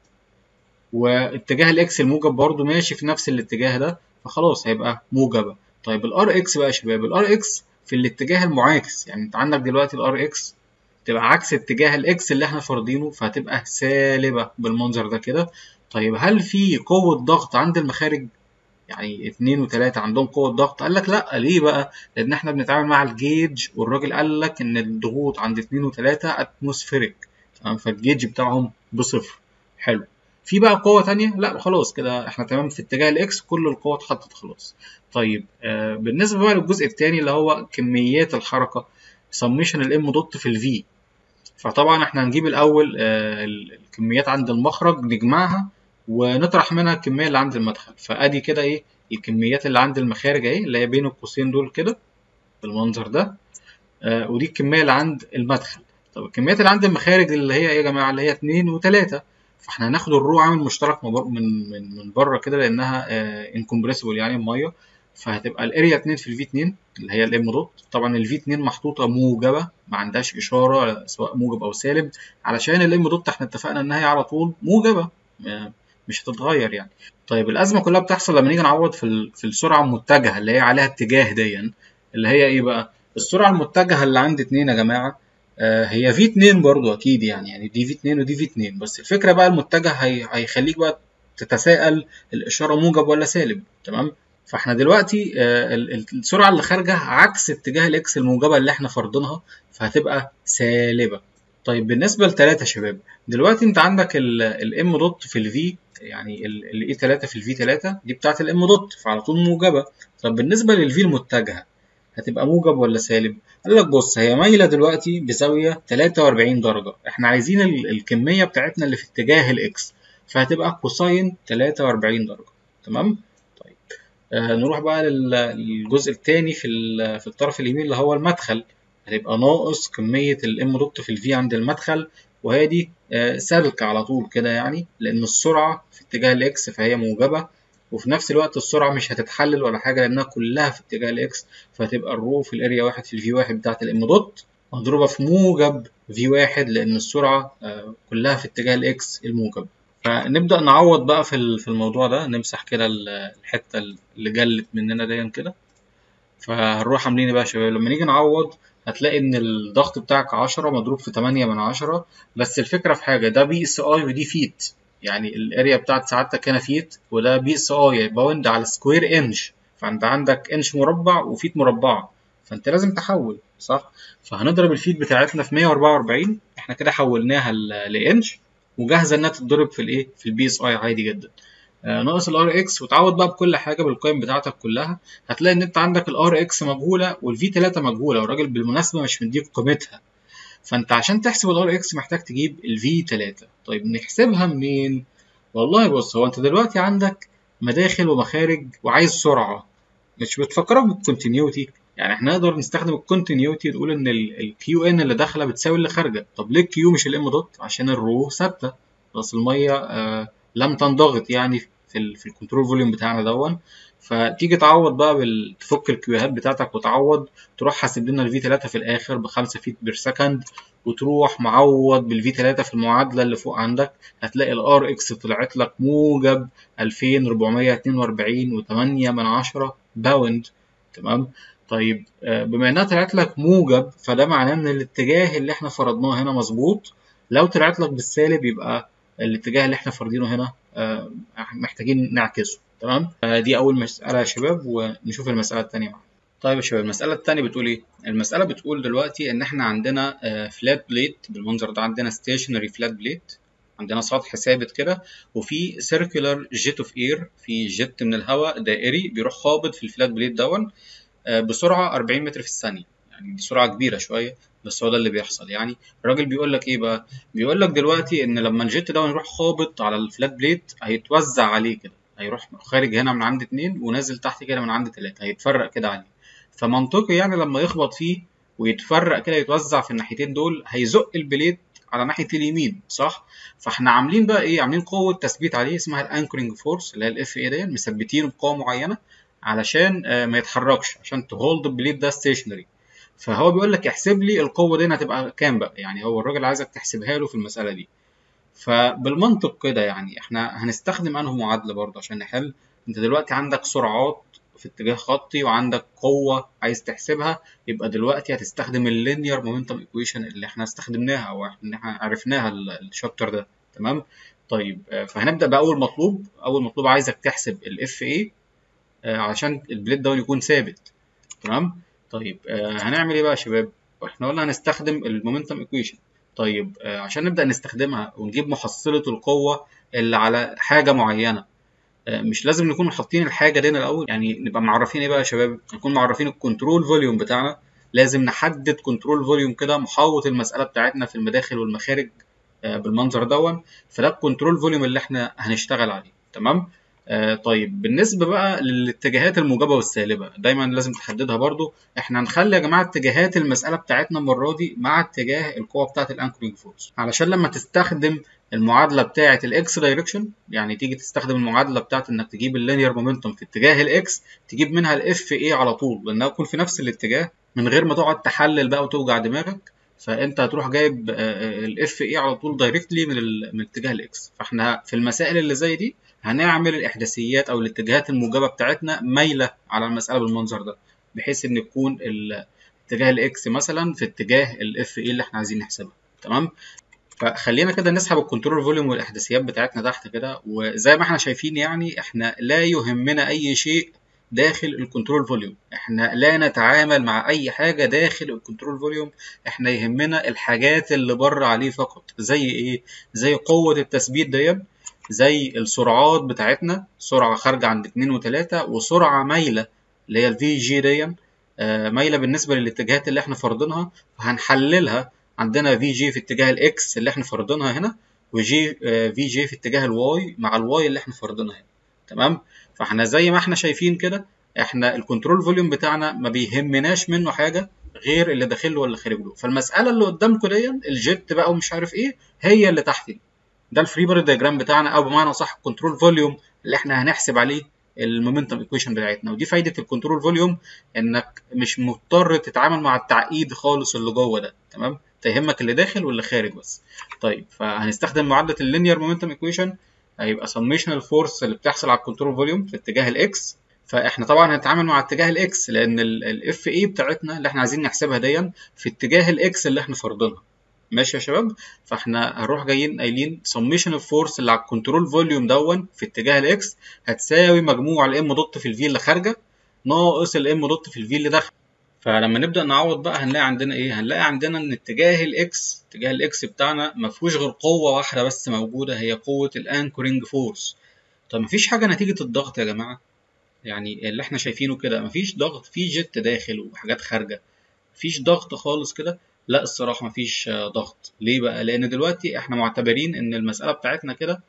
واتجاه الاكس الموجب برضو ماشي في نفس الاتجاه ده، فخلاص هيبقى موجبه. طيب الار اكس بقى يا شباب، الار اكس في الاتجاه المعاكس، يعني انت عندك دلوقتي الار اكس تبقى عكس اتجاه الاكس اللي احنا فارضينه، فهتبقى سالبه بالمنظر ده كده. طيب هل في قوه ضغط عند المخارج؟ يعني 2 و3 عندهم قوة ضغط؟ قال لك لا. ليه بقى؟ لأن احنا بنتعامل مع الجيج، والراجل قال لك إن الضغوط عند 2 و3 اتموسفيريك، تمام، فالجيج بتاعهم بصفر. حلو. في بقى قوة تانية؟ لا خلاص كده احنا تمام في اتجاه الاكس، كل القوة اتحطت خلاص. طيب بالنسبة بقى للجزء التاني اللي هو كميات الحركة، سميشن الام دوت في الفي. فطبعا احنا هنجيب الاول الكميات عند المخرج نجمعها ونطرح منها الكميه اللي عند المدخل، فادي كده ايه الكميات اللي عند المخارج اهي اللي هي بين القوسين دول كده بالمنظر ده. ودي الكميه اللي عند المدخل. طب الكميات اللي عند المخارج اللي هي ايه يا جماعه؟ اللي هي 2 و3. فاحنا هناخد الرو عامل مشترك من بره كده لانها انكمبريسبل يعني الميه، فهتبقى الاريا 2 في الفي 2 اللي هي الام دوت. طبعا الفي 2 محطوطه موجبه ما عندهاش اشاره سواء موجب او سالب، علشان الام دوت احنا اتفقنا ان هي على طول موجبه، مش هتتغير يعني. طيب الازمه كلها بتحصل لما نيجي نعوض في السرعه المتجهه اللي هي عليها اتجاه دي، اللي هي ايه بقى؟ السرعه المتجهه اللي عند 2 يا جماعه هي في 2 برضو اكيد، يعني دي في 2 ودي في 2، بس الفكره بقى المتجه هيخليك بقى تتساءل الاشاره موجب ولا سالب، تمام. فاحنا دلوقتي السرعه اللي خارجه عكس اتجاه الاكس الموجبه اللي احنا فرضينها، فهتبقى سالبه. طيب بالنسبه لثلاثه يا شباب، دلوقتي انت عندك الام دوت في الفي، يعني الاي 3 في الفي 3 دي بتاعت الام دوت، فعلى طول موجبه. طب بالنسبه للفي المتجهه هتبقى موجب ولا سالب؟ قال لك بص، هي مايله دلوقتي بزاويه 43 درجه، احنا عايزين الكميه بتاعتنا اللي في اتجاه الاكس، فهتبقى كوساين 43 درجه، تمام. طيب نروح بقى للجزء الثاني في الطرف اليمين اللي هو المدخل، هتبقى ناقص كميه الام دوت في الفي عند المدخل، وهي دي سالكه على طول كده يعني، لان السرعه في اتجاه الاكس فهي موجبه، وفي نفس الوقت السرعة مش هتتحلل ولا حاجة لأنها كلها في اتجاه الإكس، فهتبقى الرو في الأريا 1 في الفي 1 بتاعة الإم دوت مضروبة في موجب في 1 لأن السرعة كلها في اتجاه الإكس الموجب. فنبدأ نعوض بقى في الموضوع ده، نمسح كده الحتة اللي جلت مننا دي كده. فهنروح عاملين ايه بقى يا شباب؟ لما نيجي نعوض هتلاقي ان الضغط بتاعك 10 مضروب في 8 من 10، بس الفكرة في حاجة، ده بي اس اي ودي فيت، يعني الاريا بتاعت سعادتك هنا فيت وده بي اس اي باوند على سكوير انش، فانت عندك انش مربع وفيت مربعة، فانت لازم تحول صح. فهنضرب الفيت بتاعتنا في 144، احنا كده حولناها لانش، وجاهزة انها تتضرب في الايه في البي اس اي عادي جدا. ناقص الار اكس وتعوض بقى بكل حاجه بالقيم بتاعتك كلها، هتلاقي ان انت عندك الار اكس مجهوله والفي 3 مجهوله، والراجل بالمناسبه مش مديك قيمتها، فانت عشان تحسب الار اكس محتاج تجيب الفي 3. طيب نحسبها منين؟ والله بص، هو انت دلوقتي عندك مداخل ومخارج وعايز سرعه، مش بتفكرك بالكونتينيوتي؟ يعني احنا نقدر نستخدم الكونتينيوتي نقول ان الكيو ان اللي داخله بتساوي اللي خارجه. طب ليه الكيو مش الام دوت؟ عشان الرو ثابته، بس الميه لم تنضغط يعني في الكنترول فوليوم بتاعنا دون. فتيجي تعوض بقى تفك الكيوهات بتاعتك وتعوض، تروح حاسب لنا الفي 3 في الاخر ب 5 فيت بير سكند، وتروح معوض بالفي 3 في المعادله اللي فوق عندك، هتلاقي الار اكس طلعت لك موجب 2442 و8 من 10 باوند، تمام. طيب بما انها طلعت لك موجب، فده معناه ان الاتجاه اللي احنا فرضناه هنا مظبوط. لو طلعت لك بالسالب يبقى الاتجاه اللي احنا فرضينه هنا محتاجين نعكسه، تمام. دي اول مسألة يا شباب، ونشوف المسألة التانية معانا. طيب يا شباب المسألة التانية بتقول ايه؟ المسألة بتقول دلوقتي ان احنا عندنا فلات بليت بالمنظر ده، عندنا ستيشنري فلات بليت، عندنا سطح ثابت كده، وفي سيركولار جيت اوف اير، في جيت من الهواء دائري بيروح خابط في الفلات بليت دون بسرعة 40 متر في الثانية، يعني دي سرعة كبيرة شوية، بس هو ده اللي بيحصل يعني. الراجل بيقول لك ايه بقى؟ بيقول لك دلوقتي ان لما الجيت ده يروح خابط على الفلات بليت هيتوزع عليه كده، هيروح خارج هنا من عند 2 ونازل تحت كده من عند 3، هيتفرق كده عليه. فمنطقي يعني لما يخبط فيه ويتفرق كده يتوزع في الناحيتين دول، هيزق البليت على ناحية اليمين صح؟ فاحنا عاملين بقى ايه؟ عاملين قوة تثبيت عليه اسمها الانكرنج فورس اللي هي الاف اي دي، مثبتينه بقوة معينة علشان ما يتحركش، عشان تهولد البليد ده ستيشنري. فهو بيقول لك احسب لي القوه دي هتبقى كام بقى، يعني هو الراجل عايزك تحسبها له في المساله دي. فبالمنطق كده يعني احنا هنستخدم انه معادله برضه عشان نحل. انت دلوقتي عندك سرعات في اتجاه خطي وعندك قوه عايز تحسبها، يبقى دلوقتي هتستخدم اللينير مومنتم ايكويشن اللي احنا استخدمناها او احنا عرفناها الشابتر ده. تمام. طيب فهنبدا باول مطلوب. اول مطلوب عايزك تحسب الاف اي عشان البليد داون يكون ثابت. تمام. طيب هنعمل ايه بقى يا شباب؟ احنا قلنا هنستخدم المومنتم ايكويشن. طيب عشان نبدأ نستخدمها ونجيب محصلة القوة اللي على حاجة معينة، مش لازم نكون حاطين الحاجة دي الأول، يعني نبقى معرفين ايه بقى يا شباب؟ نكون معرفين الكنترول فوليوم بتاعنا. لازم نحدد كنترول فوليوم كده محوط المسألة بتاعتنا في المداخل والمخارج بالمنظر دون. فده الكنترول فوليوم اللي احنا هنشتغل عليه. تمام. طيب بالنسبة بقى للاتجاهات الموجبة والسالبة دايما لازم تحددها برضو. احنا هنخلي يا جماعة اتجاهات المسألة بتاعتنا المرة دي مع اتجاه القوة بتاعة الانكورينج فورس، علشان لما تستخدم المعادلة بتاعة الاكس دايركشن، يعني تيجي تستخدم المعادلة بتاعة انك تجيب اللينير مومنتوم في اتجاه الاكس، تجيب منها الاف اي على طول لانها تكون في نفس الاتجاه من غير ما تقعد تحلل بقى وتوجع دماغك. فانت هتروح جايب الاف اي على طول دايركتلي من اتجاه الاكس. فاحنا في المسائل اللي زي دي هنعمل الاحداثيات او الاتجاهات الموجبه بتاعتنا مايله على المساله بالمنظر ده، بحيث ان يكون اتجاه الاكس مثلا في اتجاه الاف اي اللي احنا عايزين نحسبها. تمام. فخلينا كده نسحب الكنترول فوليوم والاحداثيات بتاعتنا تحت كده، وزي ما احنا شايفين يعني احنا لا يهمنا اي شيء داخل الكنترول فوليوم. احنا لا نتعامل مع اي حاجه داخل الكنترول فوليوم، احنا يهمنا الحاجات اللي بره عليه فقط. زي ايه؟ زي قوه التثبيت دي، زي السرعات بتاعتنا، سرعه خارجه عند 2 و3، وسرعه مايله اللي هي الفي جي دي، مايله بالنسبه للاتجاهات اللي احنا فرضينها. فهنحللها. عندنا في جي في اتجاه الاكس اللي احنا فرضينها هنا، وجي في جي في اتجاه الواي مع الواي اللي احنا فرضينها هنا. تمام. فاحنا زي ما احنا شايفين كده، احنا الكنترول فوليوم بتاعنا ما بيهمناش منه حاجه غير اللي داخل له واللي خارج له. فالمساله اللي قدامكم دي الجيت بقى ومش عارف ايه هي اللي تحت دي. ده الفري بودي دايجرام بتاعنا، او بمعنى صح الكنترول فوليوم اللي احنا هنحسب عليه المومنتم ايكويشن بتاعتنا. ودي فايده الكنترول فوليوم، انك مش مضطر تتعامل مع التعقيد خالص اللي جوه ده. تمام. تهمك اللي داخل واللي خارج بس. طيب فهنستخدم معادله اللينير مومنتم ايكويشن. هيبقى سميشن الفورس اللي بتحصل على الكنترول فوليوم في اتجاه الاكس. فاحنا طبعا هنتعامل مع اتجاه الاكس لان الاف اي بتاعتنا اللي احنا عايزين نحسبها دي في اتجاه الاكس اللي احنا فرضينها. ماشي يا شباب. فاحنا هنروح جايين قايلين سميشن الفورس اللي على الكنترول فوليوم دون في اتجاه الاكس هتساوي مجموع الام دوت في الفي اللي خارجه ناقص الام دوت في الفي اللي داخله. فلما نبدا نعوض بقى هنلاقي عندنا ايه؟ هنلاقي عندنا ان اتجاه الاكس بتاعنا ما فيهوش غير قوه واحده بس موجوده، هي قوه الانكورنج فورس. طب ما فيش حاجه نتيجه الضغط يا جماعه؟ يعني اللي احنا شايفينه كده مفيش ضغط، في جت داخل وحاجات خارجه، مفيش ضغط خالص كده. لا الصراحه مفيش ضغط. ليه بقى؟ لان دلوقتي احنا معتبرين ان المساله بتاعتنا كده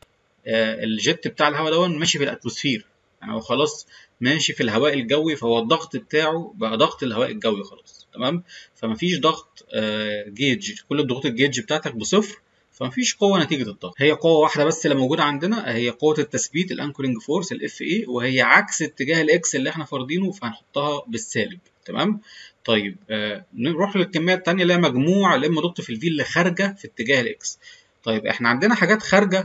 الجت بتاع الهواء ده ماشي في الاتموسفير، يعني هو خلاص ماشي في الهواء الجوي، فهو الضغط بتاعه بقى ضغط الهواء الجوي خلاص. تمام. فمفيش ضغط جيج، كل الضغوط الجيج بتاعتك بصفر، فمفيش قوه نتيجه الضغط. هي قوه واحده بس اللي موجوده عندنا، هي قوه التثبيت الانكورنج فورس الاف اي، وهي عكس اتجاه الاكس اللي احنا فارضينه، فهنحطها بالسالب. تمام. طيب نروح للكميه الثانيه اللي هي مجموع الام دوت في الفي اللي خارجه في اتجاه الاكس. طيب احنا عندنا حاجات خارجه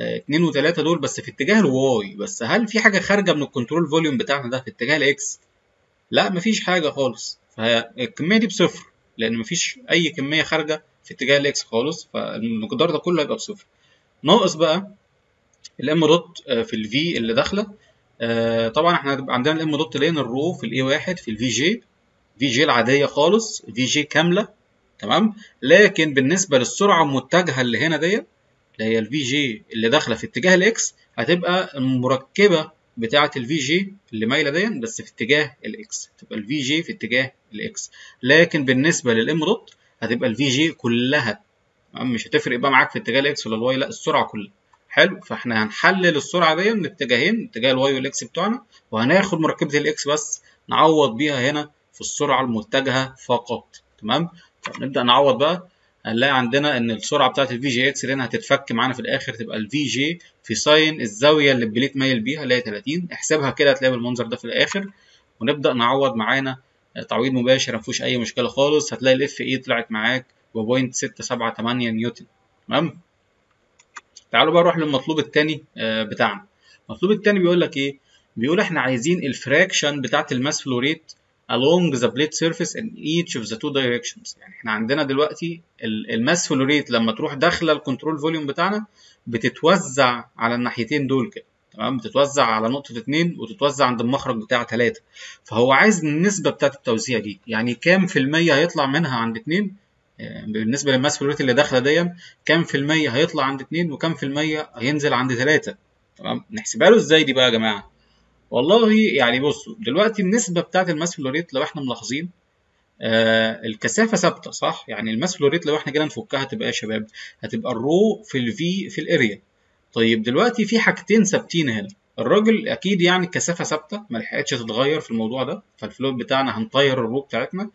2 و3 دول بس في اتجاه الواي، بس هل في حاجه خارجه من الكنترول فوليوم بتاعنا ده في اتجاه الاكس؟ لا مفيش حاجه خالص. فالكميه دي بصفر لان مفيش اي كميه خارجه في اتجاه الاكس خالص، فالمقدار ده كله هيبقى بصفر. ناقص بقى الام دوت في الفي اللي داخله. طبعا احنا هتبقى عندنا الام دوت لين الرو في الاي واحد في الفي جي، في جي العاديه خالص، في جي كامله. تمام. لكن بالنسبه للسرعه المتجهه اللي هنا ديت، اللي هي الفي جي اللي داخله في اتجاه الاكس، هتبقى المركبه بتاعه الفي جي اللي مايله دي بس في اتجاه الاكس، تبقى الفي جي في اتجاه الاكس. لكن بالنسبه للام دوت هتبقى الفي جي كلها، مش هتفرق بقى معاك في اتجاه الاكس ولا الواي، لا السرعه كلها. حلو. فاحنا هنحلل السرعه دي من اتجاهين، اتجاه الواي والاكس بتوعنا، وهناخد مركبه الاكس بس نعوض بيها هنا في السرعه المتجهه فقط. تمام. طب نبدا نعوض بقى. هنلاقي عندنا ان السرعه بتاعت الفي جي اكس دي هتتفك معانا في الاخر، تبقى الفي جي في ساين الزاويه اللي البليت مايل بيها اللي هي 30. احسبها كده هتلاقي بالمنظر ده في الاخر، ونبدا نعوض معانا تعويض مباشر مفيهوش اي مشكله خالص. هتلاقي الاف اي طلعت معاك ب 0.678 نيوتن. تمام. تعالوا بقى نروح للمطلوب الثاني بتاعنا. المطلوب الثاني بيقول لك ايه؟ بيقول احنا عايزين الفراكشن بتاعت الماس فلو ريت along the plate surface in each of the two directions. يعني احنا عندنا دلوقتي الماس فلو ريت لما تروح داخله الكنترول فوليوم بتاعنا بتتوزع على الناحيتين دول كده. تمام. بتتوزع على نقطة 2 وتتوزع عند المخرج بتاع 3. فهو عايز النسبة بتاعت التوزيع دي، يعني كام في المية هيطلع منها عند 2 بالنسبة للماس فلو ريت اللي داخلة دي، كام في المية هيطلع عند 2 وكام في المية هينزل عند 3. تمام. نحسبها له ازاي دي بقى يا جماعة؟ والله يعني بصوا دلوقتي النسبة بتاعت الماس فلو ريت لو احنا ملاحظين الكثافة ثابتة صح؟ يعني الماس فلو ريت لو احنا جينا نفكها تبقى يا شباب هتبقى الرو في الفي في الاريا. طيب دلوقتي في حاجتين ثابتين هنا. الراجل اكيد يعني الكثافة ثابتة ما لحقتش تتغير في الموضوع ده، فالفلوت بتاعنا هنطير الرو بتاعتنا.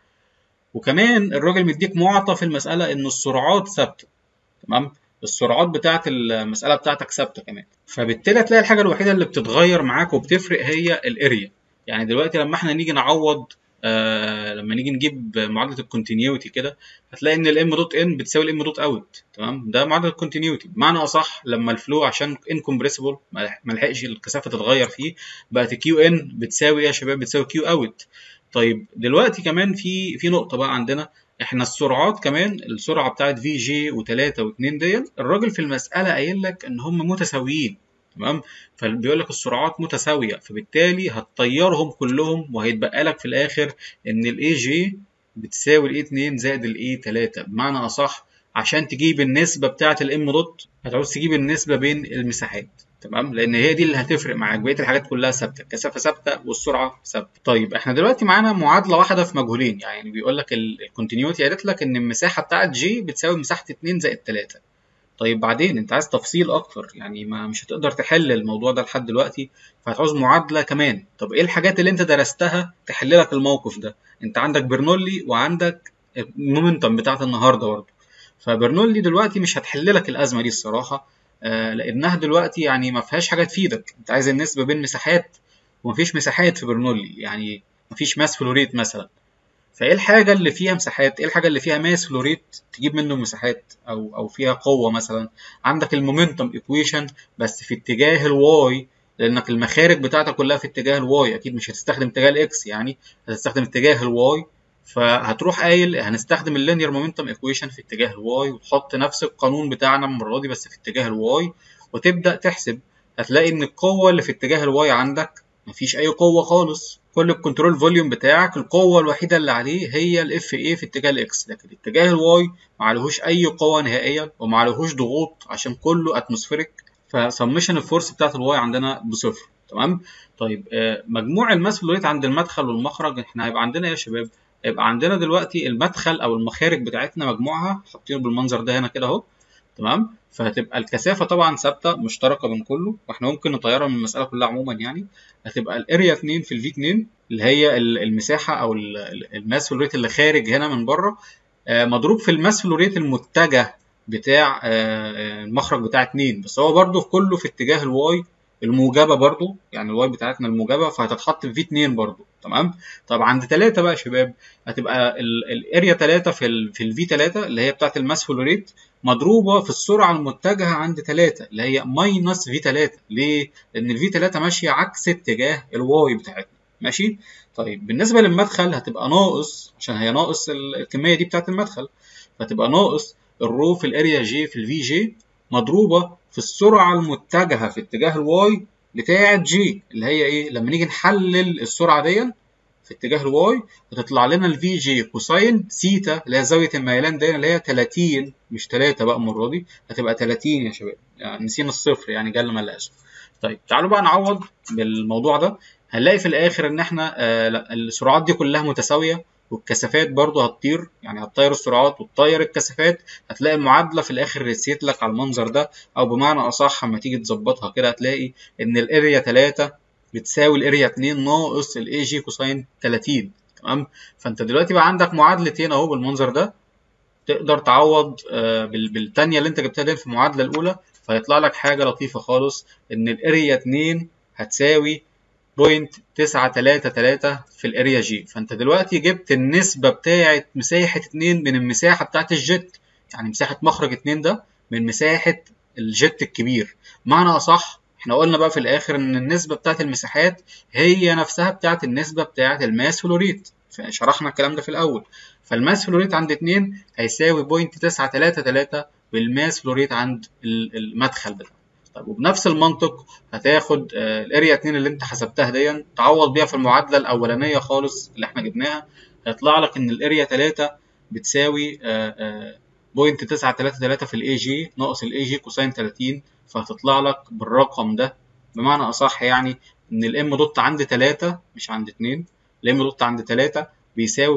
وكمان الراجل مديك معطى في المسألة ان السرعات ثابتة. تمام. السرعات بتاعت المسألة بتاعتك ثابتة كمان، فبالتالي هتلاقي الحاجة الوحيدة اللي بتتغير معاك وبتفرق هي الاريا. يعني دلوقتي لما احنا نيجي نعوض لما نيجي نجيب معادلة الكونتينيوتي كده هتلاقي ان الام دوت ان بتساوي الام دوت اوت. تمام. ده معادلة الكونتينيوتي. بمعنى اصح لما الفلو عشان انكمبريسبل ما لحقش الكثافة تتغير فيه، بقت كيو ان بتساوي ايه يا شباب؟ بتساوي كيو اوت. طيب دلوقتي كمان في نقطة بقى عندنا، احنا السرعات كمان السرعه بتاعت في جي و3 و2 دي الراجل في المساله قايل لك ان هم متساويين. تمام. فبيقول لك السرعات متساويه، فبالتالي هتطيرهم كلهم وهيتبقى لك في الاخر ان الاي جي بتساوي الاي 2 زائد الاي 3. بمعنى اصح عشان تجيب النسبه بتاعت الام دوت هتعوز تجيب النسبه بين المساحات. تمام. لان هي دي اللي هتفرق معاك، بقيه الحاجات كلها ثابته، الكثافه ثابته والسرعه ثابته. طيب احنا دلوقتي معانا معادله واحده في مجهولين، يعني بيقول لك الكونتينيوتي قالت لك ان المساحه بتاعت جي بتساوي مساحه 2 زائد 3. طيب بعدين انت عايز تفصيل اكتر، يعني ما مش هتقدر تحل الموضوع ده لحد دلوقتي، فهتعوز معادله كمان. طب ايه الحاجات اللي انت درستها تحل لك الموقف ده؟ انت عندك برنولي وعندك المومنتم بتاعت النهارده برضه. فبرنولي دلوقتي مش هتحل لك الازمه دي الصراحه، لانها دلوقتي يعني ما فيهاش حاجه تفيدك. انت عايز النسبه بين مساحات ومفيش مساحات في برنولي، يعني مفيش ماس فلوريت مثلا. فايه الحاجه اللي فيها مساحات؟ ايه الحاجه اللي فيها ماس فلوريت تجيب منه مساحات او فيها قوه مثلا؟ عندك المومنتم ايكويشن بس في اتجاه الواي، لانك المخارج بتاعتك كلها في اتجاه الواي، اكيد مش هتستخدم اتجاه الاكس، يعني هتستخدم اتجاه الواي. فهتروح قايل هنستخدم اللينير مومنتم ايكويشن في اتجاه الواي، وتحط نفس القانون بتاعنا المره دي بس في اتجاه الواي، وتبدا تحسب. هتلاقي ان القوه اللي في اتجاه الواي عندك مفيش اي قوه خالص. كل الكنترول فوليوم بتاعك القوه الوحيده اللي عليه هي الاف اي في اتجاه الاكس، لكن اتجاه الواي ما عليهوش اي قوه نهائيا وما عليهوش ضغوط عشان كله اتموسفيريك. فسمشن الفورس بتاعت الواي عندنا بصفر. تمام. طيب مجموع الماس فلوريت عند المدخل والمخرج احنا هيبقى عندنا يا شباب، هيبقى عندنا دلوقتي المدخل او المخارج بتاعتنا مجموعها حاطينه بالمنظر ده هنا كده اهو. تمام. فهتبقى الكثافه طبعا ثابته مشتركه بين كله، واحنا ممكن نطيرها من المساله كلها عموما يعني. هتبقى الاريا 2 في الفي 2 اللي هي المساحه او الماس فلو ريت اللي خارج هنا من بره، مضروب في الماس فلو ريت المتجه بتاع المخرج بتاع 2، بس هو برده في كله في اتجاه الواي الموجبه برده، يعني الواي بتاعتنا الموجبه، فهتتحط في في 2 برده. تمام. طب عند 3 بقى يا شباب هتبقى الاريا 3 في الفي 3 اللي هي بتاعت الماس فلو ريت مضروبه في السرعه المتجهه عند 3 اللي هي ماينس في 3. ليه؟ لان الفي 3 ماشيه عكس اتجاه الواي بتاعتنا. ماشي. طيب بالنسبه للمدخل هتبقى ناقص، عشان هي ناقص الكميه دي بتاعت المدخل، فتبقى ناقص الرو في الاريا جي في الفي جي مضروبه في السرعه المتجهه في اتجاه الواي بتاعت جي اللي هي ايه؟ لما نيجي نحلل السرعه دي في اتجاه الواي هتطلع لنا الفي جي كوساين سيتا اللي هي زاويه الميلان دي اللي هي 30 مش 3 بقى المره دي، هتبقى 30 يا شباب، يعني نسينا الصفر يعني جل ملهاش. طيب تعالوا بقى نعوض بالموضوع ده. هنلاقي في الاخر ان احنا السرعات دي كلها متساويه، والكثافات برضو هتطير، يعني هتطير السرعات وتطير الكثافات. هتلاقي المعادله في الاخر رسيت لك على المنظر ده، او بمعنى اصح اما تيجي تظبطها كده هتلاقي ان الاريا 3 بتساوي الاريا 2 ناقص الاي جي كوساين 30. تمام. فانت دلوقتي بقى عندك معادلتين اهو بالمنظر ده. تقدر تعوض بالتانية اللي انت جبتها دي في المعادلة الأولى، فيطلع لك حاجة لطيفة خالص، إن الاريا 2 هتساوي 0.933 في الاريا جي. فانت دلوقتي جبت النسبة بتاعة مساحة 2 من المساحة بتاعة الجيت، يعني مساحة مخرج 2 ده من مساحة الجيت الكبير. معنى أصح احنا قلنا بقى في الآخر إن النسبة بتاعة المساحات هي نفسها بتاعة النسبة بتاعة الماس فلو ريت، شرحنا الكلام ده في الأول. فالماس فلو ريت عند 2 هيساوي 0.933 بالماس فلو ريت عند المدخل بتاعه. طيب وبنفس المنطق هتاخد الاريا 2 اللي انت حسبتها دي تعوض بيها في المعادله الاولانيه خالص اللي احنا جبناها، هيطلع لك ان الاريا 3 بتساوي 0.933 في الاي جي ناقص الاي جي كوساين 30، فهتطلع لك بالرقم ده. بمعنى اصح يعني ان الام دوت عند 3 مش عند 2، الام دوت عند 3 بيساوي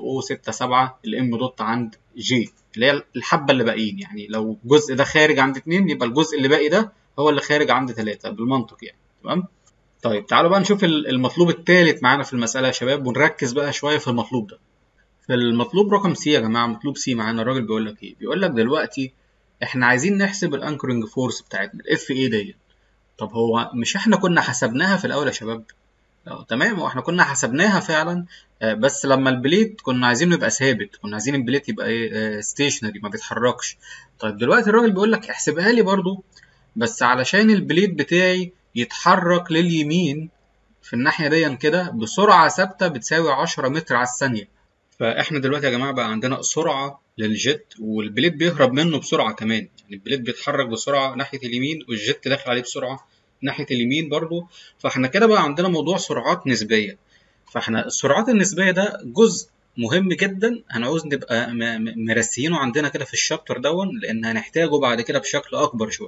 0.067 الام دوت عند جي اللي هي الحبه اللي باقيين. يعني لو الجزء ده خارج عند 2 يبقى الجزء اللي باقي ده هو اللي خارج عند 3 بالمنطق يعني. تمام. طيب تعالوا بقى نشوف المطلوب الثالث معانا في المساله يا شباب، ونركز بقى شويه في المطلوب ده. في المطلوب رقم سي يا جماعه، مطلوب سي معانا الراجل بيقول لك ايه؟ بيقول لك دلوقتي احنا عايزين نحسب الانكرنج فورس بتاعتنا الاف اي ديت. طب هو مش احنا كنا حسبناها في الاول يا شباب؟ تمام، واحنا كنا حسبناها فعلا. بس لما البليت كنا عايزينه يبقى ثابت، كنا عايزين البليت يبقى ايه؟ ستيشنري ما بيتحركش. طيب دلوقتي الراجل بيقول لك احسبها لي برضو، بس علشان البليت بتاعي يتحرك لليمين في الناحية دي كده بسرعة ثابتة بتساوي 10 متر على الثانية. فاحنا دلوقتي يا جماعة بقى عندنا سرعة للجيت، والبليت بيهرب منه بسرعة كمان، يعني البليت بيتحرك بسرعة ناحية اليمين والجيت داخل عليه بسرعة ناحية اليمين برضو. فاحنا كده بقى عندنا موضوع سرعات نسبية. فاحنا السرعات النسبية ده جزء مهم جدا هنعوز نبقى مرسيينه عندنا كده في الشابتر دون، لان هنحتاجه بعد كده بشكل اكبر شوية.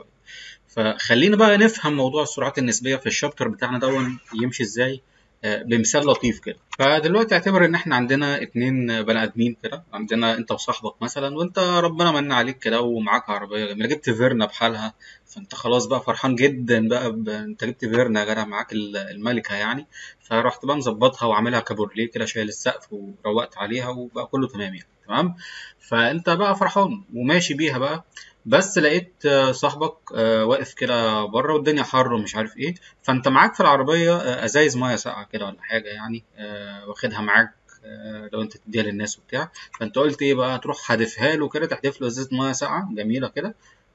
فخلينا بقى نفهم موضوع السرعات النسبية في الشابتر بتاعنا دون يمشي ازاي بمثال لطيف كده. فدلوقتي اعتبر ان احنا عندنا اتنين بني ادمين كده، عندنا انت وصاحبك مثلا، وانت ربنا من عليك كده ومعاك عربيه جميله، جبت فيرنا بحالها، فانت خلاص بقى فرحان جدا بقى انت جبت فيرنا يا جدع، معاك الملكه يعني. فرحت بقى مظبطها وعاملها كابورليه كده، شايل السقف وروقت عليها وبقى كله تمام يعني. تمام. فانت بقى فرحان وماشي بيها بقى، بس لقيت صاحبك واقف كده بره والدنيا حر ومش عارف ايه، فانت معاك في العربيه ازايز ميه ساقعه كده ولا حاجه يعني، واخدها معاك لو انت تديها للناس وبتاع. فانت قلت ايه بقى؟ تروح حادفها له كده، تحدف له ازازه ميه ساقعه جميله كده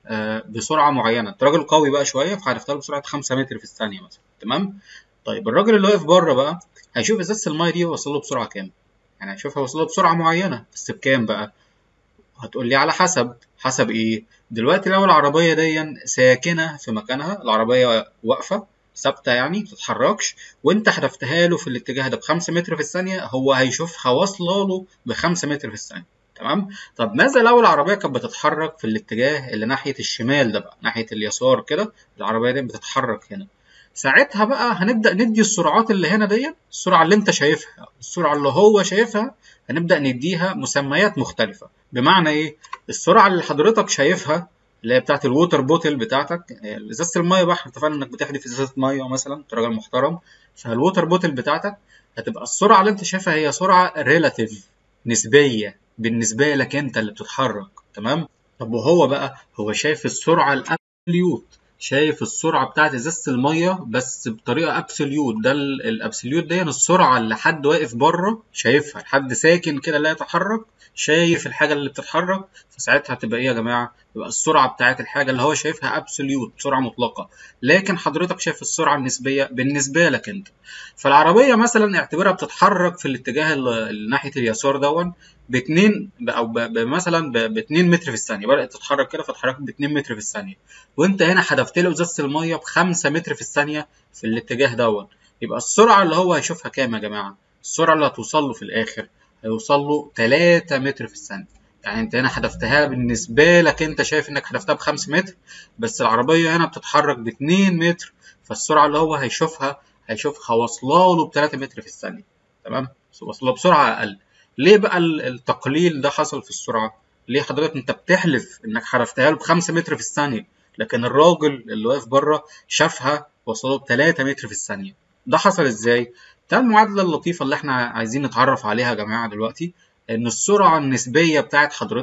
بسرعه معينه. انت راجل قوي بقى شويه، فحدفتها له بسرعه 5 متر في الثانيه مثلا. تمام. طيب الراجل اللي واقف بره بقى هيشوف ازازه الميه دي وصل له بسرعه كام؟ يعني هيشوفها وصل له بسرعه معينه، بس بكام بقى؟ هتقول لي على حسب ايه؟ دلوقتي لو العربية دي ساكنة في مكانها، العربية واقفة ثابتة يعني متتحركش، وانت حدفتها له في الاتجاه ده ب5 متر في الثانية، هو هيشوفها واصلة له ب5 متر في الثانية. تمام. طب ماذا لو العربية كانت بتتحرك في الاتجاه اللي ناحية الشمال ده بقى، ناحية اليسار كده، العربية دي بتتحرك هنا. ساعتها بقى هنبدأ ندي السرعات اللي هنا دي، السرعة اللي انت شايفها، السرعة اللي هو شايفها، هنبدأ نديها مسميات مختلفة. بمعنى ايه؟ السرعة اللي حضرتك شايفها اللي هي بتاعت الووتر بوتل بتاعتك، ازازة المية بقى، احنا اتفقنا انك بتحدف ازازة مية مثلا، انت راجل محترم، فالووتر بوتل بتاعتك هتبقى السرعة اللي انت شايفها هي سرعة ريلاتيف، نسبية بالنسبة لك انت اللي بتتحرك. تمام. طب وهو بقى هو شايف السرعة الابسوليوت، شايف السرعة بتاعت ازازة المية بس بطريقة ابسوليوت. ده الابسوليوت دي السرعة اللي حد واقف بره شايفها، حد ساكن كده لا يتحرك شايف الحاجة اللي بتتحرك. فساعتها تبقى ايه يا جماعة؟ يبقى السرعة بتاعت الحاجة اللي هو شايفها ابسوليوت، سرعة مطلقة، لكن حضرتك شايف السرعة النسبية بالنسبة لك انت. فالعربية مثلا اعتبرها بتتحرك في الاتجاه اللي ناحية اليسار دون باتنين او مثلا ب2 متر في الثانية، بدأت تتحرك كده فاتحركت ب2 متر في الثانية، وانت هنا حدفت له ازازة المية ب5 متر في الثانية في الاتجاه دون. يبقى السرعة اللي هو هيشوفها كام يا جماعة؟ السرعة اللي هتوصل له في الآخر هيوصل له 3 متر في الثانية. يعني انت هنا حدفتها بالنسبة لك انت شايف انك حدفتها ب5 متر، بس العربية هنا بتتحرك ب2 متر، فالسرعة اللي هو هيشوفها واصلة له ب3 متر في الثانية. تمام؟ واصلة بسرعة أقل. ليه بقى التقليل ده حصل في السرعة؟ ليه حضرتك انت بتحلف انك حدفتها له ب5 متر في الثانية، لكن الراجل اللي واقف بره شافها وصله ب3 متر في الثانية؟ ده حصل ازاي؟ ده المعادلة اللطيفة اللي احنا عايزين نتعرف عليها يا جماعة دلوقتي، ان السرعة النسبية بتاعت حضرتك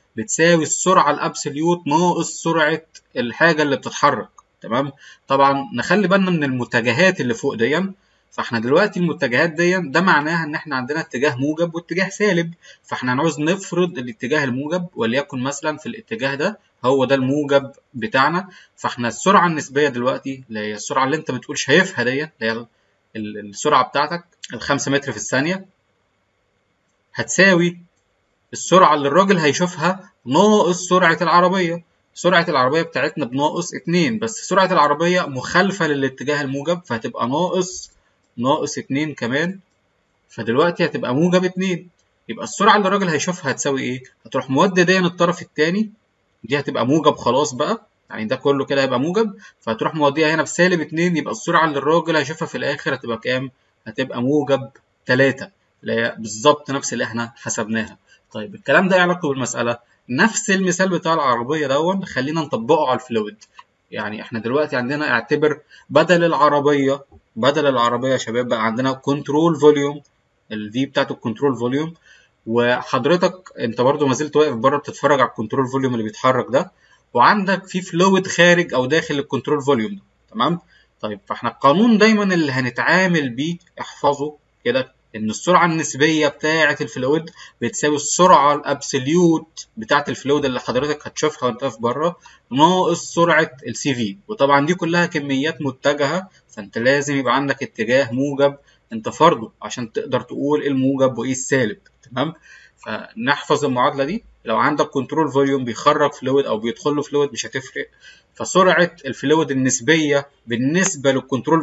بتساوي السرعه الابسوليوت ناقص سرعه الحاجه اللي بتتحرك. تمام. طبعا نخلي بالنا من المتجهات اللي فوق دي. فاحنا دلوقتي المتجهات دي ده معناها ان احنا عندنا اتجاه موجب واتجاه سالب، فاحنا هنعوز نفرض الاتجاه الموجب، وليكن مثلا في الاتجاه ده هو ده الموجب بتاعنا. فاحنا السرعه النسبيه دلوقتي اللي هي السرعه اللي انت بتقول شايفها دي، اللي هي السرعه بتاعتك ال5 متر في الثانيه، هتساوي السرعه اللي الراجل هيشوفها ناقص سرعه العربيه. سرعه العربيه بتاعتنا بناقص 2، بس سرعه العربيه مخالفه للاتجاه الموجب، فهتبقى ناقص 2 كمان. فدلوقتي هتبقى موجب 2. يبقى السرعه اللي الراجل هيشوفها هتساوي ايه؟ هتروح مودي دي الطرف الثاني، دي هتبقى موجب خلاص بقى، يعني ده كله كده هيبقى موجب، فهتروح موديها هنا بسالب 2. يبقى السرعه اللي الراجل هيشوفها في الاخر هتبقى كام؟ هتبقى موجب 3، اللي هي بالظبط نفس اللي احنا حسبناها. طيب الكلام ده ايه علاقته بالمساله؟ نفس المثال بتاع العربيه دون خلينا نطبقه على الفلويد. يعني احنا دلوقتي عندنا اعتبر بدل العربيه يا شباب بقى عندنا كنترول فوليوم، الفي بتاعت الكنترول فوليوم، وحضرتك انت برضو ما زلت واقف بره بتتفرج على الكنترول فوليوم اللي بيتحرك ده، وعندك في فلويد خارج او داخل الكنترول فوليوم ده. تمام. طيب فاحنا القانون دايما اللي هنتعامل بيه احفظه كده، ان السرعه النسبيه بتاعه الفلويد بتساوي السرعه الابسوليوت بتاعه الفلويد اللي حضرتك هتشوفها وانت واقف بره ناقص سرعه السي في. وطبعا دي كلها كميات متجهه، فانت لازم يبقى عندك اتجاه موجب انت فرضه عشان تقدر تقول ايه الموجب وايه السالب. تمام. فنحفظ المعادله دي. لو عندك كنترول فوليوم بيخرج فلويد او بيدخل له فلويد مش هتفرق، فسرعه الفلويد النسبيه بالنسبه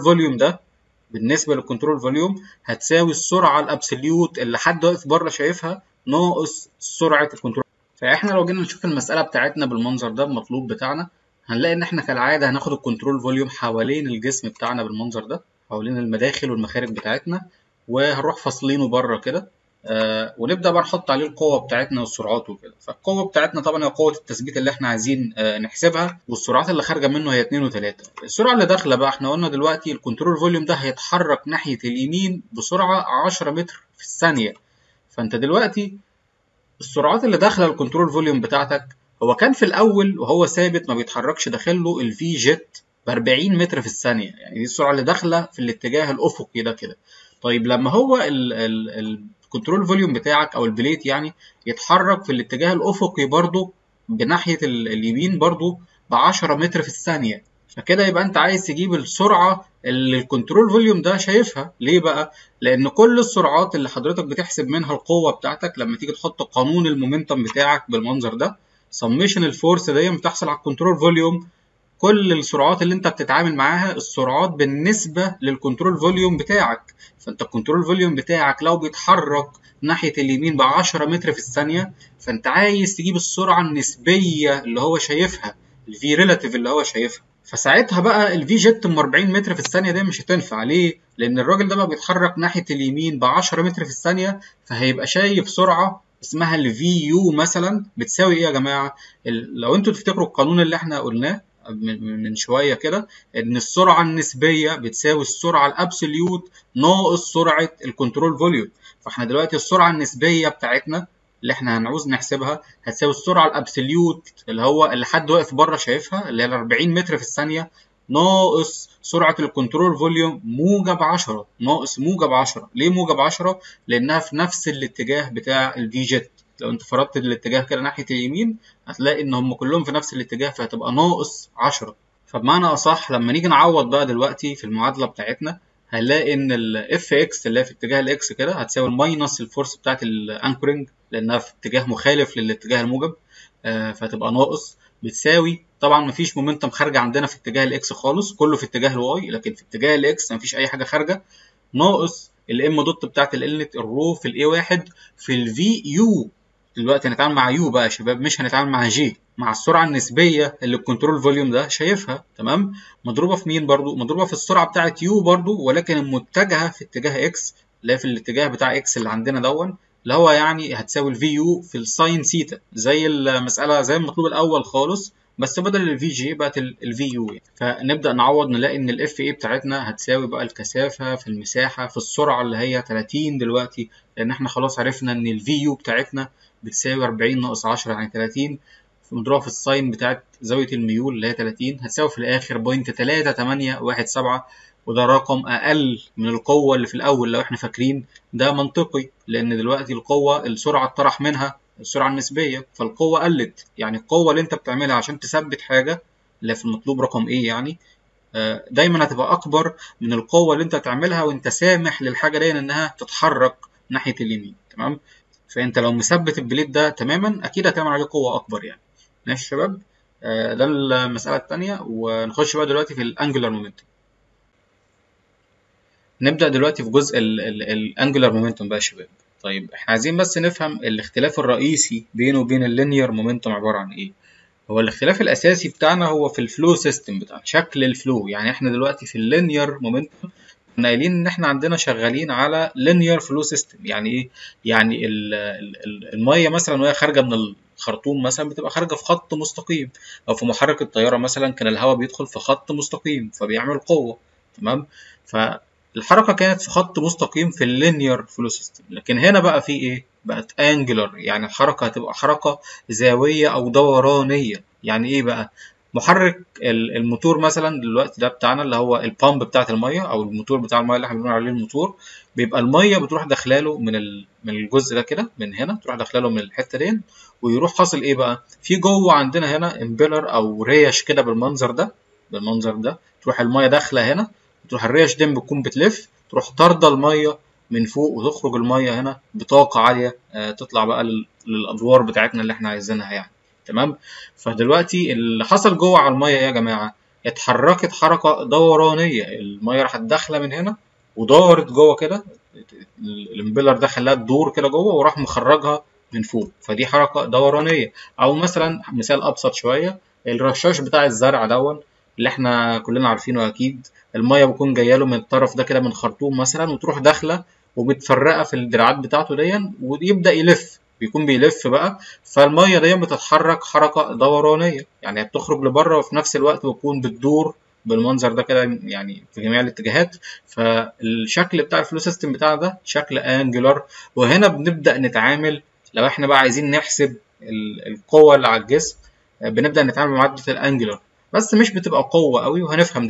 للكنترول فوليوم هتساوي السرعه الابسوليوت اللي حد واقف بره شايفها ناقص سرعه الكنترول. فاحنا لو جينا نشوف المساله بتاعتنا بالمنظر ده المطلوب بتاعنا، هنلاقي ان احنا كالعاده هناخد الكنترول فوليوم حوالين الجسم بتاعنا بالمنظر ده، حوالين المداخل والمخارج بتاعتنا، وهنروح فاصلينه بره كده. ونبدا بقى نحط عليه القوه بتاعتنا والسرعات وكده. فالقوه بتاعتنا طبعا هي قوه التثبيت اللي احنا عايزين نحسبها، والسرعات اللي خارجه منه هي 2 و3. السرعه اللي داخله بقى احنا قلنا دلوقتي الكنترول فوليوم ده هيتحرك ناحيه اليمين بسرعه 10 متر في الثانيه. فانت دلوقتي السرعات اللي داخله الكنترول فوليوم بتاعتك، هو كان في الاول وهو ثابت ما بيتحركش داخل له الفي جيت ب 40 متر في الثانيه، يعني دي السرعه اللي داخله في الاتجاه الافقي ده كده. طيب لما هو الكنترول فوليوم بتاعك او البليت يعني يتحرك في الاتجاه الافقي برضو بناحيه اليمين برضو ب 10 متر في الثانيه، فكده يبقى انت عايز تجيب السرعه اللي الكنترول فوليوم ده شايفها. ليه بقى؟ لان كل السرعات اللي حضرتك بتحسب منها القوه بتاعتك لما تيجي تحط قانون المومنتم بتاعك بالمنظر ده، سميشن الفورس دي بتحصل على الكنترول فوليوم. كل السرعات اللي انت بتتعامل معاها السرعات بالنسبه للكنترول فوليوم بتاعك. فانت الكنترول فوليوم بتاعك لو بيتحرك ناحيه اليمين ب 10 متر في الثانيه، فانت عايز تجيب السرعه النسبيه اللي هو شايفها، الفي ريلاتيف اللي هو شايفها. فساعتها بقى الفي جيت ام 40 متر في الثانيه دي مش هتنفع. ليه؟ لان الراجل ده بقى بيتحرك ناحيه اليمين ب 10 متر في الثانيه، فهيبقى شايف سرعه اسمها الفي يو مثلا بتساوي ايه يا جماعه؟ لو انتوا تفتكروا القانون اللي احنا قلناه من شويه كده، ان السرعه النسبيه بتساوي السرعه الابسوليوت ناقص سرعه الكنترول فوليوم. فاحنا دلوقتي السرعه النسبيه بتاعتنا اللي احنا هنعوز نحسبها هتساوي السرعه الابسوليوت اللي حد واقف بره شايفها اللي هي 40 متر في الثانيه ناقص سرعه الكنترول فوليوم موجب 10 ناقص موجب 10. ليه موجب 10؟ لانها في نفس الاتجاه بتاع الفي جيت. لو انت فرضت الاتجاه كده ناحيه اليمين هتلاقي ان هم كلهم في نفس الاتجاه، فهتبقى ناقص 10. فبمعنى اصح لما نيجي نعوض بقى دلوقتي في المعادله بتاعتنا هنلاقي ان الاف اكس اللي هي في اتجاه الاكس كده هتساوي الماينس الفورس بتاعت الانكرنج لانها في اتجاه مخالف للاتجاه الموجب، فهتبقى ناقص بتساوي. طبعا مفيش مومنتم خارجه عندنا في اتجاه الاكس خالص، كله في اتجاه الواي، لكن في اتجاه الاكس مفيش اي حاجه خارجه، ناقص الام دوت بتاعت الالنت الرو في الاي واحد في الفي يو. دلوقتي هنتعامل مع يو بقى يا شباب، مش هنتعامل مع جي، مع السرعه النسبيه اللي الكنترول فوليوم ده شايفها. تمام. مضروبه في مين برضو؟ مضروبه في السرعه بتاعت يو برضو، ولكن المتجهه في اتجاه اكس اللي هي في الاتجاه بتاع اكس اللي عندنا دون، اللي هو يعني هتساوي الفي يو في الساين سيتا زي المساله زي المطلوب الاول خالص. بس بدل الفي جي بقت الفي يو. فنبدا نعوض نلاقي ان الاف اي بتاعتنا هتساوي بقى الكثافه في المساحه في السرعه اللي هي 30 دلوقتي، لان احنا خلاص عرفنا ان الفي يو بتاعتنا بتساوي 40 ناقص 10 يعني 30، مضروبه في الساين بتاعت زاويه الميول اللي هي 30 هتساوي في الاخر 0.3817، وده رقم اقل من القوه اللي في الاول لو احنا فاكرين. ده منطقي لان دلوقتي القوه السرعه اتطرح منها السرعه النسبيه، فالقوه قلت. يعني القوه اللي انت بتعملها عشان تثبت حاجه اللي في المطلوب رقم ايه يعني دايما هتبقى اكبر من القوه اللي انت تعملها وانت سامح للحاجه دي انها تتحرك ناحيه اليمين. تمام. فانت لو مثبت البليد ده تماما اكيد هتعمل عليه قوه اكبر يعني. ماشي يا شباب. ده المساله الثانيه. ونخش بقى دلوقتي في الانجولار مومنتوم. نبدا دلوقتي في جزء الانجولار مومنتوم بقى يا شباب. طيب احنا عايزين بس نفهم الاختلاف الرئيسي بينه وبين اللينير مومنتوم عباره عن ايه. هو الاختلاف الاساسي بتاعنا هو في الفلو سيستم بتاع شكل الفلو. يعني احنا دلوقتي في اللينير مومنتوم كنا قايلين ان احنا عندنا شغالين على لينير فلو سيستم. يعني ايه؟ يعني الميه مثلا وهي خارجه من الخرطوم مثلا بتبقى خارجه في خط مستقيم، او في محرك الطياره مثلا كان الهواء بيدخل في خط مستقيم فبيعمل قوه. تمام. فالحركه كانت في خط مستقيم في اللينير فلو سيستم، لكن هنا بقى في ايه؟ بقت انجلر، يعني الحركه هتبقى حركه زاويه او دورانيه. يعني ايه بقى؟ محرك الموتور مثلا دلوقتي ده بتاعنا اللي هو البامب بتاعه الميه او الموتور بتاع الميه اللي احنا بنقول عليه الموتور، بيبقى الميه بتروح داخلاله من الجزء ده كده، من هنا تروح داخلاله من الحته دي، ويروح حاصل ايه بقى؟ في جوه عندنا هنا امبيلر او ريش كده بالمنظر ده، تروح الميه داخله هنا، تروح الريش دي بتكون بتلف تروح طارده الميه من فوق، وتخرج الميه هنا بطاقه عاليه تطلع بقى للادوار بتاعتنا اللي احنا عايزينها يعني. تمام. فدلوقتي اللي حصل جوه على الميه ايه يا جماعه؟ اتحركت حركه دورانيه، الميه راحت داخله من هنا ودارت جوه كده، الامبيلر ده خلاها تدور كده جوه وراح مخرجها من فوق، فدي حركه دورانيه. او مثلا مثال ابسط شويه، الرشاش بتاع الزرع دون اللي احنا كلنا عارفينه اكيد، الميه بتكون جايه له من الطرف ده كده من خرطوم مثلا وتروح داخله ومتفرقه في الدراعات بتاعته دي، ويبدا يلف، بيكون بيلف بقى، فالميه دي بتتحرك حركه دورانيه، يعني بتخرج لبره وفي نفس الوقت بتكون بتدور بالمنظر ده كده يعني في جميع الاتجاهات. فالشكل بتاع الفلو سيستم بتاعنا ده شكل انجلر. وهنا بنبدا نتعامل لو احنا بقى عايزين نحسب القوه اللي على الجسم، بنبدا نتعامل بمعادله الانجلر، بس مش بتبقى قوه قوي وهنفهم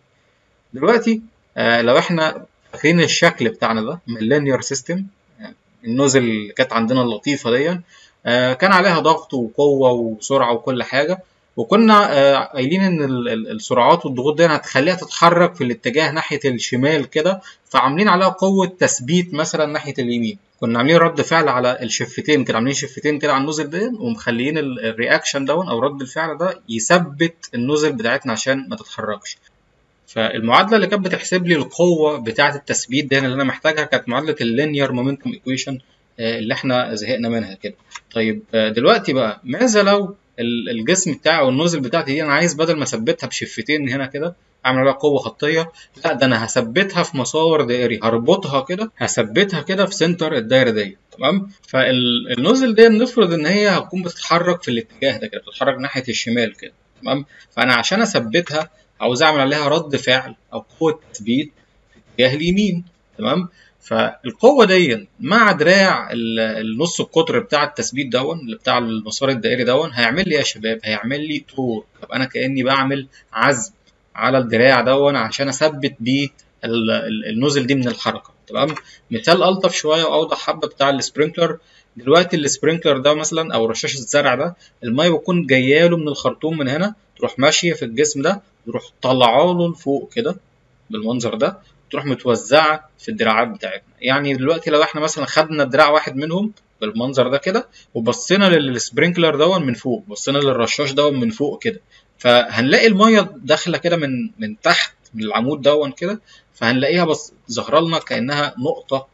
دلوقتي لو احنا فاكرين الشكل بتاعنا ده من اللينير سيستم، النوزل اللي كانت عندنا اللطيفه دي كان عليها ضغط وقوه وسرعه وكل حاجه، وكنا قايلين ان السرعات والضغوط دي هتخليها تتحرك في الاتجاه ناحيه الشمال كده، فعاملين عليها قوه تثبيت مثلا ناحيه اليمين. كنا عاملين رد فعل على الشفتين كده، عاملين شفتين كده على النوزل دي ومخليين الرياكشن دون او رد الفعل ده يثبت النوزل بتاعتنا عشان ما تتحركش. فالمعادله اللي كانت بتحسب لي القوه بتاعه التثبيت دي اللي انا محتاجها كانت معادله اللينير مومنتوم ايكويشن اللي احنا زهقنا منها كده. طيب دلوقتي بقى ماذا لو الجسم بتاعي او النوزل بتاعتي دي انا عايز بدل ما اثبتها بشفتين هنا كده اعمل عليها قوه خطيه، لا ده انا هثبتها في مسار دائري، هربطها كده، هثبتها كده في سنتر الدايره دي. تمام. فالنوزل دي نفرض ان هي هتكون بتتحرك في الاتجاه ده كده، بتتحرك ناحيه الشمال كده. تمام. فانا عشان اثبتها عاوز اعمل عليها رد فعل او قوه تثبيت في اتجاه اليمين. تمام. فالقوه دي مع دراع النص القطر بتاع التثبيت دون اللي بتاع المسار الدائري دون هيعمل لي يا شباب، هيعمل لي تور. طب انا كاني بعمل عزم على الدراع دون عشان اثبت بيه النوزل دي من الحركه. تمام. مثال الطف شويه واوضح حبه بتاع السبرينكلر. دلوقتي السبرينكلر ده مثلا او رشاش الزرع ده، الميه بتكون جايه له من الخرطوم من هنا، تروح ماشيه في الجسم ده، تروح طالعه له لفوق كده بالمنظر ده، تروح متوزعه في الدراعات بتاعتنا. يعني دلوقتي لو احنا مثلا خدنا دراع واحد منهم بالمنظر ده كده وبصينا للسبرينكلر دون من فوق، بصينا للرشاش دون من فوق كده، فهنلاقي الميه داخله كده من تحت من العمود دون كده، فهنلاقيها بس ظاهره لنا كانها نقطه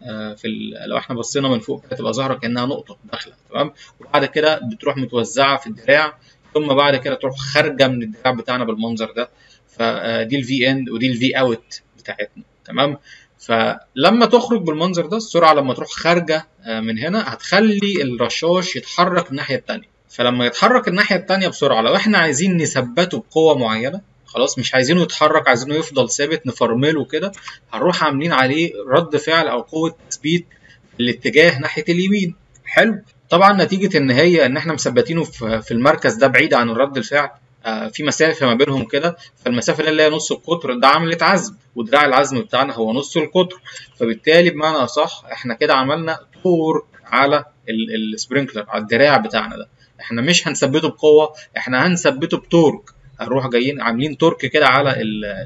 لو احنا بصينا من فوق كده تبقى ظاهره كانها نقطه داخله. تمام. وبعد كده بتروح متوزعه في الدراع، ثم بعد كده تروح خارجه من الدراع بتاعنا بالمنظر ده. فدي الفي اند ودي الفي اوت بتاعتنا. تمام. فلما تخرج بالمنظر ده السرعه لما تروح خارجه من هنا هتخلي الرشاش يتحرك الناحيه الثانيه، فلما يتحرك الناحيه التانيه بسرعه، لو احنا عايزين نثبته بقوه معينه، خلاص مش عايزينه يتحرك، عايزينه يفضل ثابت نفرمله كده، هنروح عاملين عليه رد فعل او قوه تثبيت في الاتجاه ناحيه اليمين. حلو. طبعا نتيجه ان احنا مثبتينه في المركز ده بعيد عن الرد الفعل، في مسافه ما بينهم كده، فالمسافه اللي هي نص القطر ده عملت عزم، ودراع العزم بتاعنا هو نص القطر، فبالتالي بمعنى اصح احنا كده عملنا تورك على السبرينكلر، على الدراع بتاعنا ده. احنا مش هنثبته بقوه، احنا هنثبته بتورك. هنروح جايين عاملين تورك كده على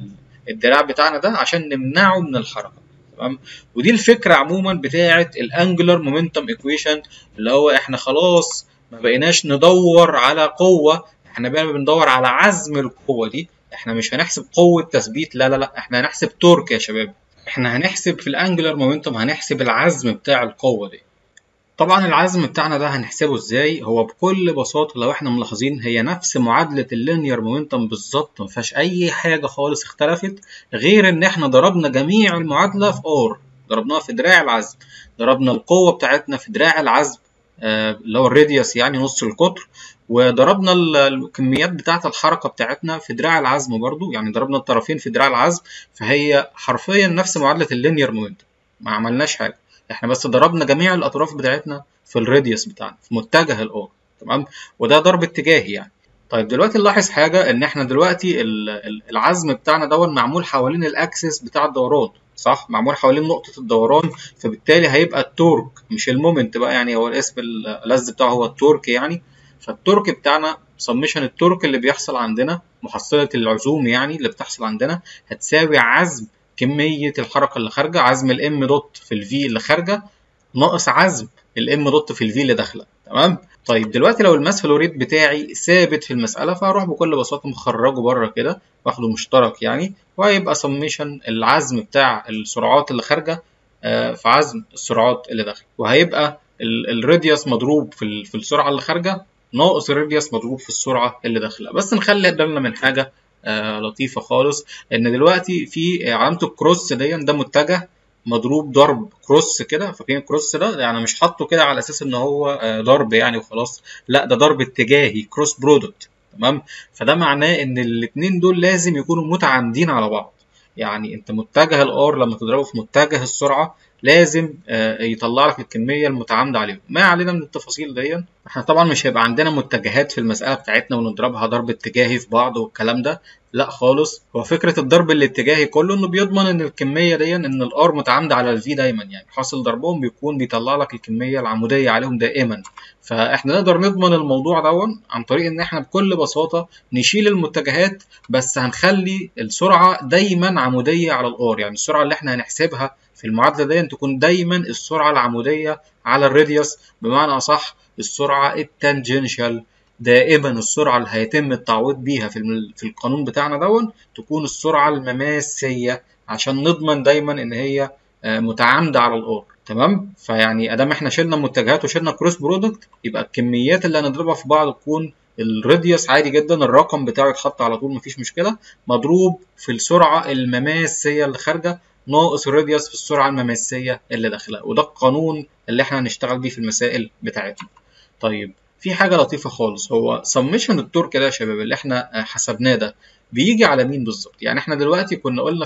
الدراع بتاعنا ده عشان نمنعه من الحركه. تمام. ودي الفكره عموما بتاعه الانجلر مومنتم ايكويشن، اللي هو احنا خلاص ما بقيناش ندور على قوه، احنا بقينا بندور على عزم القوه دي. احنا مش هنحسب قوه تثبيت، لا لا لا، احنا هنحسب تورك يا شباب. احنا هنحسب في الانجلر مومنتم، هنحسب العزم بتاع القوه دي. طبعا العزم بتاعنا ده هنحسبه ازاي؟ هو بكل بساطه لو احنا ملاحظين هي نفس معادله اللينير مومنتم بالظبط، ما فيهاش اي حاجه خالص اختلفت، غير ان احنا ضربنا جميع المعادله في ار، ضربناها في دراع العزم، ضربنا القوه بتاعتنا في دراع العزم اللي هو الراديوس يعني نص القطر، وضربنا الكميات بتاعه الحركه بتاعتنا في دراع العزم برضو، يعني ضربنا الطرفين في دراع العزم، فهي حرفيا نفس معادله اللينير مومنتم، ما عملناش حاجه، احنا بس ضربنا جميع الاطراف بتاعتنا في الراديوس بتاعنا في متجه الار. تمام. وده ضرب اتجاهي يعني. طيب دلوقتي نلاحظ حاجه، ان احنا دلوقتي العزم بتاعنا ده معمول حوالين الاكسس بتاع الدوران، صح؟ معمول حوالين نقطه الدوران، فبالتالي هيبقى التورك مش المومنت بقى، يعني هو الاسم الألذ بتاعه هو التورك يعني. فالتورك بتاعنا سمشن التورك اللي بيحصل عندنا، محصله العزوم يعني اللي بتحصل عندنا، هتساوي عزم كميه الحركه اللي خارجه، عزم الام دوت في الفي اللي خارجه ناقص عزم الام دوت في الفي اللي داخله. تمام. طيب دلوقتي لو الماس فلو ريت بتاعي ثابت في المساله، فهروح بكل بساطه مخرجه بره كده، واخده مشترك يعني، وهيبقى سميشن العزم بتاع السرعات اللي خارجه في عزم السرعات اللي داخله، وهيبقى الراديوس مضروب في السرعه اللي خارجه ناقص الراديوس مضروب في السرعه اللي داخله. بس نخلي بالنا من حاجه لطيفه خالص، ان دلوقتي في علامه الكروس دي، ده متجه مضروب ضرب كروس كده، فاكرين الكروس ده يعني مش حاطه كده على اساس ان هو ضرب يعني وخلاص، لا ده ضرب اتجاهي، كروس برودكت. تمام. فده معناه ان الاثنين دول لازم يكونوا متعامدين على بعض، يعني انت متجه الار لما تضربه في متجه السرعه لازم يطلع لك الكميه المتعامده عليهم. ما علينا من التفاصيل دي، احنا طبعا مش هيبقى عندنا متجهات في المساله بتاعتنا ونضربها ضرب اتجاهي في بعض والكلام ده، لا خالص. هو فكره الضرب الاتجاهي كله انه بيضمن ان الكميه دي، ان الار متعامده على الفي دايما، يعني حاصل ضربهم بيكون بيطلع لك الكميه العموديه عليهم دائما. فاحنا نقدر نضمن الموضوع ده عن طريق ان احنا بكل بساطه نشيل المتجهات، بس هنخلي السرعه دايما عموديه على الار، يعني السرعه اللي احنا هنحسبها في المعادله دي تكون دايما السرعه العموديه على الراديوس، بمعنى اصح السرعه التانجنشال. دائما السرعه اللي هيتم التعويض بيها في القانون بتاعنا تكون السرعه المماسيه، عشان نضمن دايما ان هي متعامده على الار. تمام. فيعني ادام احنا شلنا متجهات وشلنا كروس برودكت، يبقى الكميات اللي هنضربها في بعض تكون الراديوس عادي جدا، الرقم بتاعه يتحط على طول مفيش مشكله، مضروب في السرعه المماسيه اللي خارجه ناقص الراديوس في السرعه المماسيه اللي داخله. وده القانون اللي احنا هنشتغل بيه في المسائل بتاعتنا. طيب في حاجه لطيفه خالص، هو سمشن التورك ده يا شباب اللي احنا حسبناه ده بيجي على مين بالظبط؟ يعني احنا دلوقتي كنا قلنا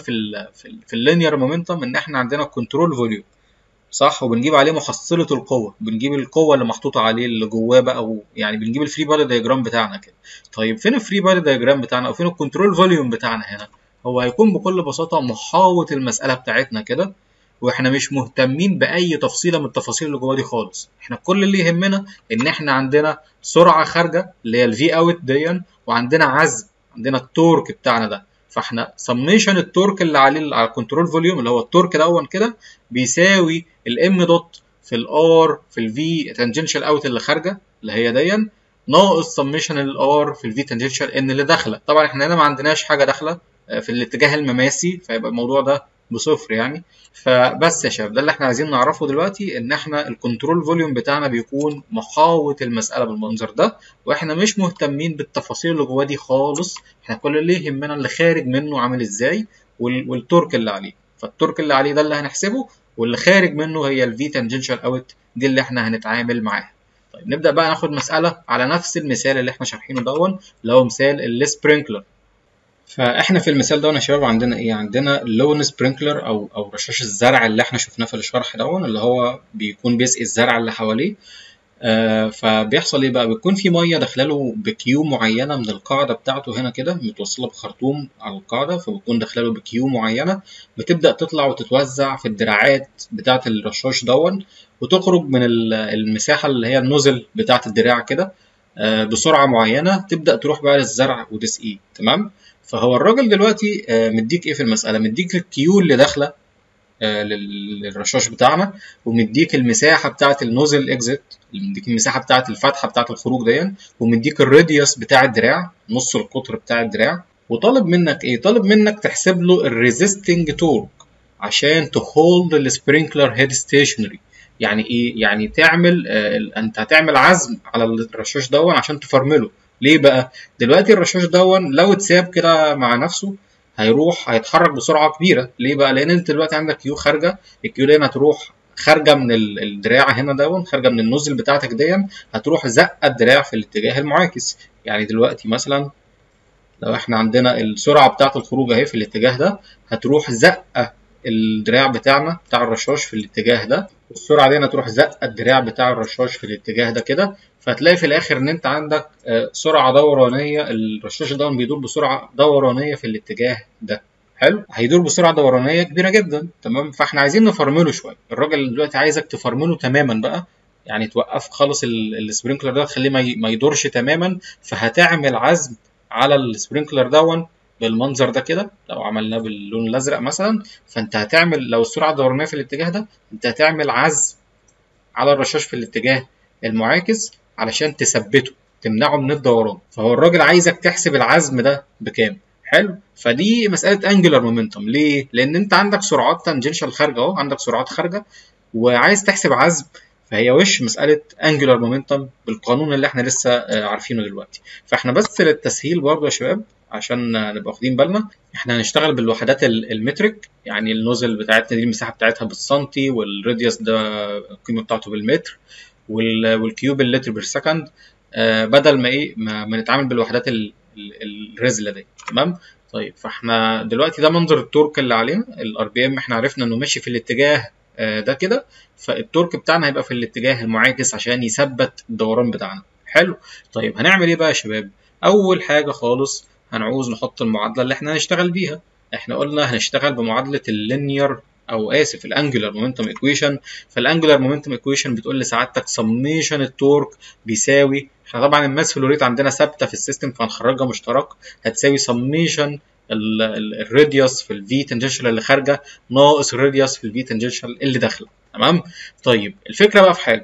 في اللينير مومنتم ان احنا عندنا كنترول فوليوم، صح؟ وبنجيب عليه محصله القوه، بنجيب القوه اللي محطوطه عليه اللي جواه بقى، او يعني بنجيب الفري بادي دايجرام بتاعنا كده. طيب فين الفري بادي دايجرام بتاعنا، او فين الكنترول فوليوم بتاعنا هنا؟ هو هيكون بكل بساطه محاوط المساله بتاعتنا كده، واحنا مش مهتمين باي تفصيله من التفاصيل اللي جوه دي خالص. احنا كل اللي يهمنا ان احنا عندنا سرعه خارجه اللي هي الفي اوت دي، وعندنا عزم، عندنا التورك بتاعنا ده. فاحنا سميشن التورك اللي على الكنترول فوليوم اللي هو التورك كده بيساوي الام دوت في الار في الفي تانجنشال اوت اللي خارجه اللي هي دي، ناقص سميشن الار في الفي تانجنشال ان اللي داخله. طبعا احنا هنا ما عندناش حاجه داخله في الاتجاه المماسي، فيبقى الموضوع ده بصفر يعني. فبس يا شباب ده اللي احنا عايزين نعرفه دلوقتي، ان احنا الكنترول فوليوم بتاعنا بيكون محاوط المساله بالمنظر ده، واحنا مش مهتمين بالتفاصيل اللي جواه دي خالص. احنا كل اللي يهمنا اللي خارج منه عامل ازاي والتورك اللي عليه. فالتورك اللي عليه ده اللي هنحسبه، واللي خارج منه هي الفي تانجنشال اوت دي اللي احنا هنتعامل معاها. طيب نبدا بقى ناخد مساله على نفس المثال اللي احنا شارحينه دون، اللي هو مثال السبرينكلر. فاحنا في المثال ده يا شباب عندنا ايه؟ عندنا لون سبرينكلر او رشاش الزرع اللي احنا شفناه في الشرح دون، اللي هو بيكون بيسقي الزرع اللي حواليه. فبيحصل ايه بقى؟ بيكون في ميه داخلاله بكيو معينه من القاعده بتاعته هنا كده، متوصله بخرطوم على القاعده، فبتكون داخلاله بكيو معينه، بتبدا تطلع وتتوزع في الدراعات بتاعه الرشاش دون، وتخرج من المساحه اللي هي النوزل بتاعه الدراع كده بسرعه معينه، تبدا تروح بقى للزرع وتسقيه. تمام. فهو الراجل دلوقتي مديك ايه في المساله؟ مديك الكيو اللي داخله للرشاش بتاعنا، ومديك المساحه بتاعه النوزل اكزيت، مديك المساحه بتاعه الفتحه بتاعه الخروج دي، ومديك الراديوس بتاع الدراع، نص القطر بتاع الدراع. وطالب منك ايه؟ طالب منك تحسب له الريزيستنج تورك عشان تهولد السبرينكلر هيد ستيشنري. يعني ايه؟ يعني تعمل انت هتعمل عزم على الرشاش دون عشان تفرمله. ليه بقى؟ دلوقتي الرشاش دون لو اتساب كده مع نفسه هيتحرك بسرعه كبيره. ليه بقى؟ لان انت دلوقتي عندك كيو خارجه، الكيو دي هتروح خارجه من الدراع هنا دون، خارجه من النوزل بتاعتك دي، هتروح زقه الدراع في الاتجاه المعاكس. يعني دلوقتي مثلا لو احنا عندنا السرعه بتاعه الخروج اهي في الاتجاه ده، هتروح زقه الدراع بتاعنا بتاع الرشاش في الاتجاه ده، والسرعه دي هتروح زقه الدراع بتاع الرشاش في الاتجاه ده كده. فهتلاقي في الاخر ان انت عندك سرعه دورانيه، الرشاش ده بيدور بسرعه دورانيه في الاتجاه ده. حلو، هيدور بسرعه دورانيه كبيره جدا. تمام. فاحنا عايزين نفرمله شويه. الراجل دلوقتي عايزك تفرمله تماما بقى، يعني توقف خالص السبرينكلر ده، تخليه ما يدورش تماما. فهتعمل عزم على السبرينكلر دون بالمنظر ده كده. لو عملناه باللون الازرق مثلا، فانت هتعمل، لو السرعه الدورانيه في الاتجاه ده، انت هتعمل عزم على الرشاش في الاتجاه المعاكس علشان تثبته، تمنعه من الدوران. فهو الراجل عايزك تحسب العزم ده بكام. حلو. فدي مساله انجلر مومنتوم. ليه؟ لان انت عندك سرعات تانجنشال خارجه اهو، عندك سرعات خارجه وعايز تحسب عزم، فهي وش مساله انجلر مومنتوم بالقانون اللي احنا لسه عارفينه دلوقتي. فاحنا بس للتسهيل برضه يا شباب عشان نبقى واخدين بالنا، احنا هنشتغل بالوحدات المترك. يعني النوزل بتاعتنا دي المساحه بتاعتها بالسنتي، والراديوس ده القيمه بتاعته بالمتر، والكيو باللتر بير سكند، بدل ما ايه ما نتعامل بالوحدات الرزله دي. تمام. طيب فاحنا دلوقتي ده منظر التورك اللي علينا. الار بي ام احنا عرفنا انه ماشي في الاتجاه ده كده، فالتورك بتاعنا هيبقى في الاتجاه المعاكس عشان يثبت الدوران بتاعنا. حلو. طيب هنعمل ايه بقى يا شباب؟ اول حاجه خالص هنعوز نحط المعادله اللي احنا هنشتغل بيها. احنا قلنا هنشتغل بمعادله اللينير، او اسف، الانجولار مومنتوم ايكويشن. فالانجولار مومنتوم ايكويشن بتقول لسعادتك سميشن التورك بيساوي، احنا طبعا الماس فلو ريت عندنا ثابته في السيستم فهنخرجها مشترك، هتساوي سميشن الراديوس في الفي تنجنشال اللي خارجه ناقص الراديوس في الفي تنجنشال اللي داخله. تمام. طيب الفكره بقى في حاجه،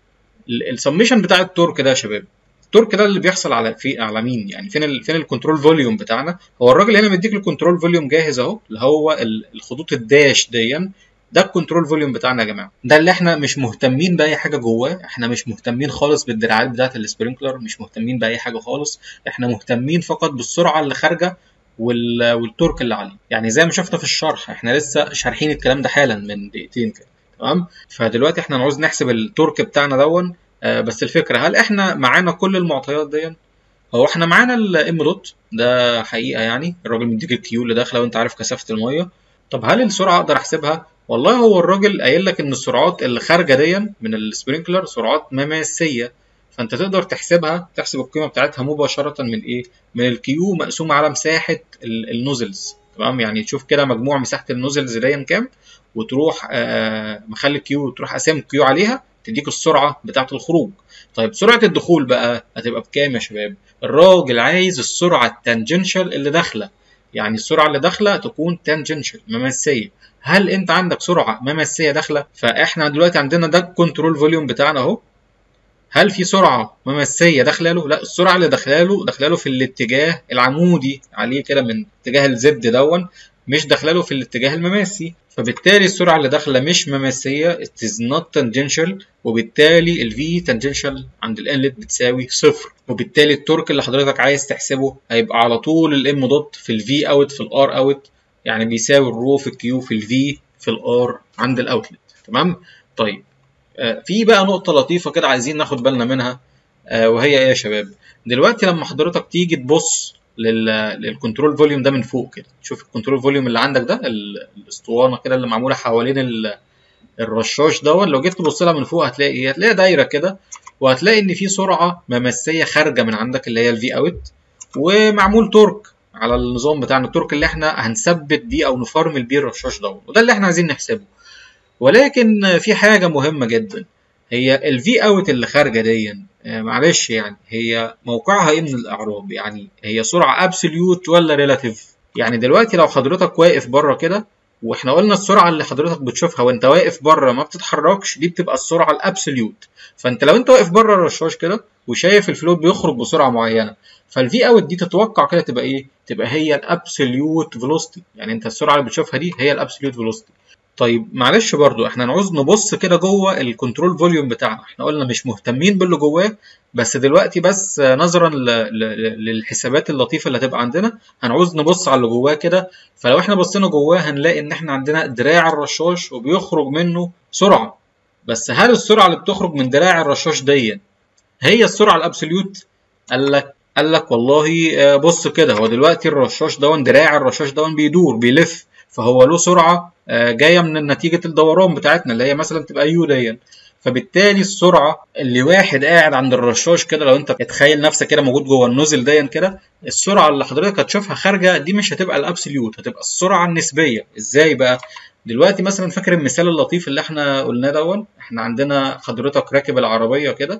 السميشن بتاع التورك ده يا شباب، التورك ده اللي بيحصل على مين؟ يعني فين الكنترول فوليوم بتاعنا؟ هو الراجل هنا مديك الكنترول فوليوم جاهز اهو، اللي هو الخطوط الداش دي، ده الكنترول فوليوم بتاعنا يا جماعه. ده اللي احنا مش مهتمين باي حاجه جواه، احنا مش مهتمين خالص بالدراعات بتاعه السبرينكلر، مش مهتمين باي حاجه خالص، احنا مهتمين فقط بالسرعه اللي خارجه والتورك اللي عليه. يعني زي ما شفنا في الشرح، احنا لسه شارحين الكلام ده حالا من دقيقتين كده. تمام. فدلوقتي احنا عاوز نحسب التورك بتاعنا دون. بس الفكره، هل احنا معانا كل المعطيات دي؟ هو احنا معانا الام دوت ده حقيقه، يعني الراجل مديك الكيو اللي داخله وانت عارف كثافه الميه. طب هل السرعه اقدر احسبها؟ والله هو الراجل قايل لك ان السرعات اللي خارجه دي من السبرينكلر سرعات مماسيه، فانت تقدر تحسبها، تحسب القيمه بتاعتها مباشره من ايه؟ من الكيو مقسوم على مساحه النوزلز. تمام. يعني تشوف كده مجموع مساحه النوزلز دي كام، وتروح مخلي كيو، تروح قاسم كيو عليها، تديك السرعه بتاعه الخروج. طيب سرعه الدخول بقى هتبقى بكام يا شباب؟ الراجل عايز السرعه التانجنشال اللي داخله، يعني السرعه اللي داخله تكون تانجنشال مماسيه. هل انت عندك سرعه مماسيه داخله؟ فاحنا دلوقتي عندنا ده الكنترول فوليوم بتاعنا اهو. هل في سرعه مماسيه داخله له؟ لا، السرعه اللي داخله في الاتجاه العمودي عليه كده، من اتجاه الزد دون، مش داخله له في الاتجاه المماسي. فبالتالي السرعه اللي داخله مش مماسيه، it is not tangential، وبالتالي ال V tangential عند الانلت بتساوي صفر، وبالتالي التورك اللي حضرتك عايز تحسبه هيبقى على طول الام دوت في ال V اوت في الار اوت، يعني بيساوي الرو في الكيو في ال V في الار عند الاوتلت. تمام. طيب في بقى نقطة لطيفة كده عايزين ناخد بالنا منها، وهي ايه يا شباب؟ دلوقتي لما حضرتك تيجي تبص للكنترول فوليوم ده من فوق كده، شوف الكنترول فوليوم اللي عندك ده، الاسطوانة كده اللي معمولة حوالين الرشاش دوت، لو جيت تبص لها من فوق هتلاقي ايه؟ هتلاقي دايرة كده، وهتلاقي ان في سرعة مماسية خارجة من عندك اللي هي الفي اوت، ومعمول تورك على النظام بتاعنا، التورك اللي احنا هنثبت بيه او نفرمل بيه الرشاش دوت، وده اللي احنا عايزين نحسبه. ولكن في حاجة مهمة جدا، هي الفي اوت اللي خارجة دي، معلش يعني هي موقعها ايه من الاعراب؟ يعني هي سرعة ابسوليوت ولا ريلاتيف؟ يعني دلوقتي لو حضرتك واقف بره كده، واحنا قلنا السرعة اللي حضرتك بتشوفها وانت واقف بره ما بتتحركش دي بتبقى السرعة الابسوليوت. فانت لو انت واقف بره الرشاش كده وشايف الفلويد بيخرج بسرعة معينة، فالفي اوت دي تتوقع كده تبقى ايه؟ تبقى هي الابسوليوت فيلوسيتي، يعني انت السرعة اللي بتشوفها دي هي الابسوليوت فيلوسيتي. طيب معلش برضو احنا نعوز نبص كده جوه الكنترول فوليوم بتاعنا، احنا قلنا مش مهتمين باللي جواه، بس دلوقتي بس نظرا للحسابات اللطيفة اللي هتبقى عندنا هنعوز نبص على اللي جواه كده. فلو احنا بصينا جواه هنلاقي ان احنا عندنا دراع الرشاش وبيخرج منه سرعة، بس هل السرعة اللي بتخرج من دراع الرشاش دي هي السرعة الابسوليوت؟ قال لك والله بص كده، هو دلوقتي الرشاش دون، دراع الرشاش دون بيدور بيلف، فهو له سرعة جاية من نتيجة الدوران بتاعتنا اللي هي مثلا تبقى يو دي. فبالتالي السرعة اللي واحد قاعد عند الرشاش كده، لو انت تتخيل نفسك كده موجود جوه النوزل دي كده، السرعة اللي حضرتك هتشوفها خارجة دي مش هتبقى الابسوليوت، هتبقى السرعة النسبية. ازاي بقى؟ دلوقتي مثلا فاكر المثال اللطيف اللي احنا قلناه دون، احنا عندنا حضرتك راكب العربية كده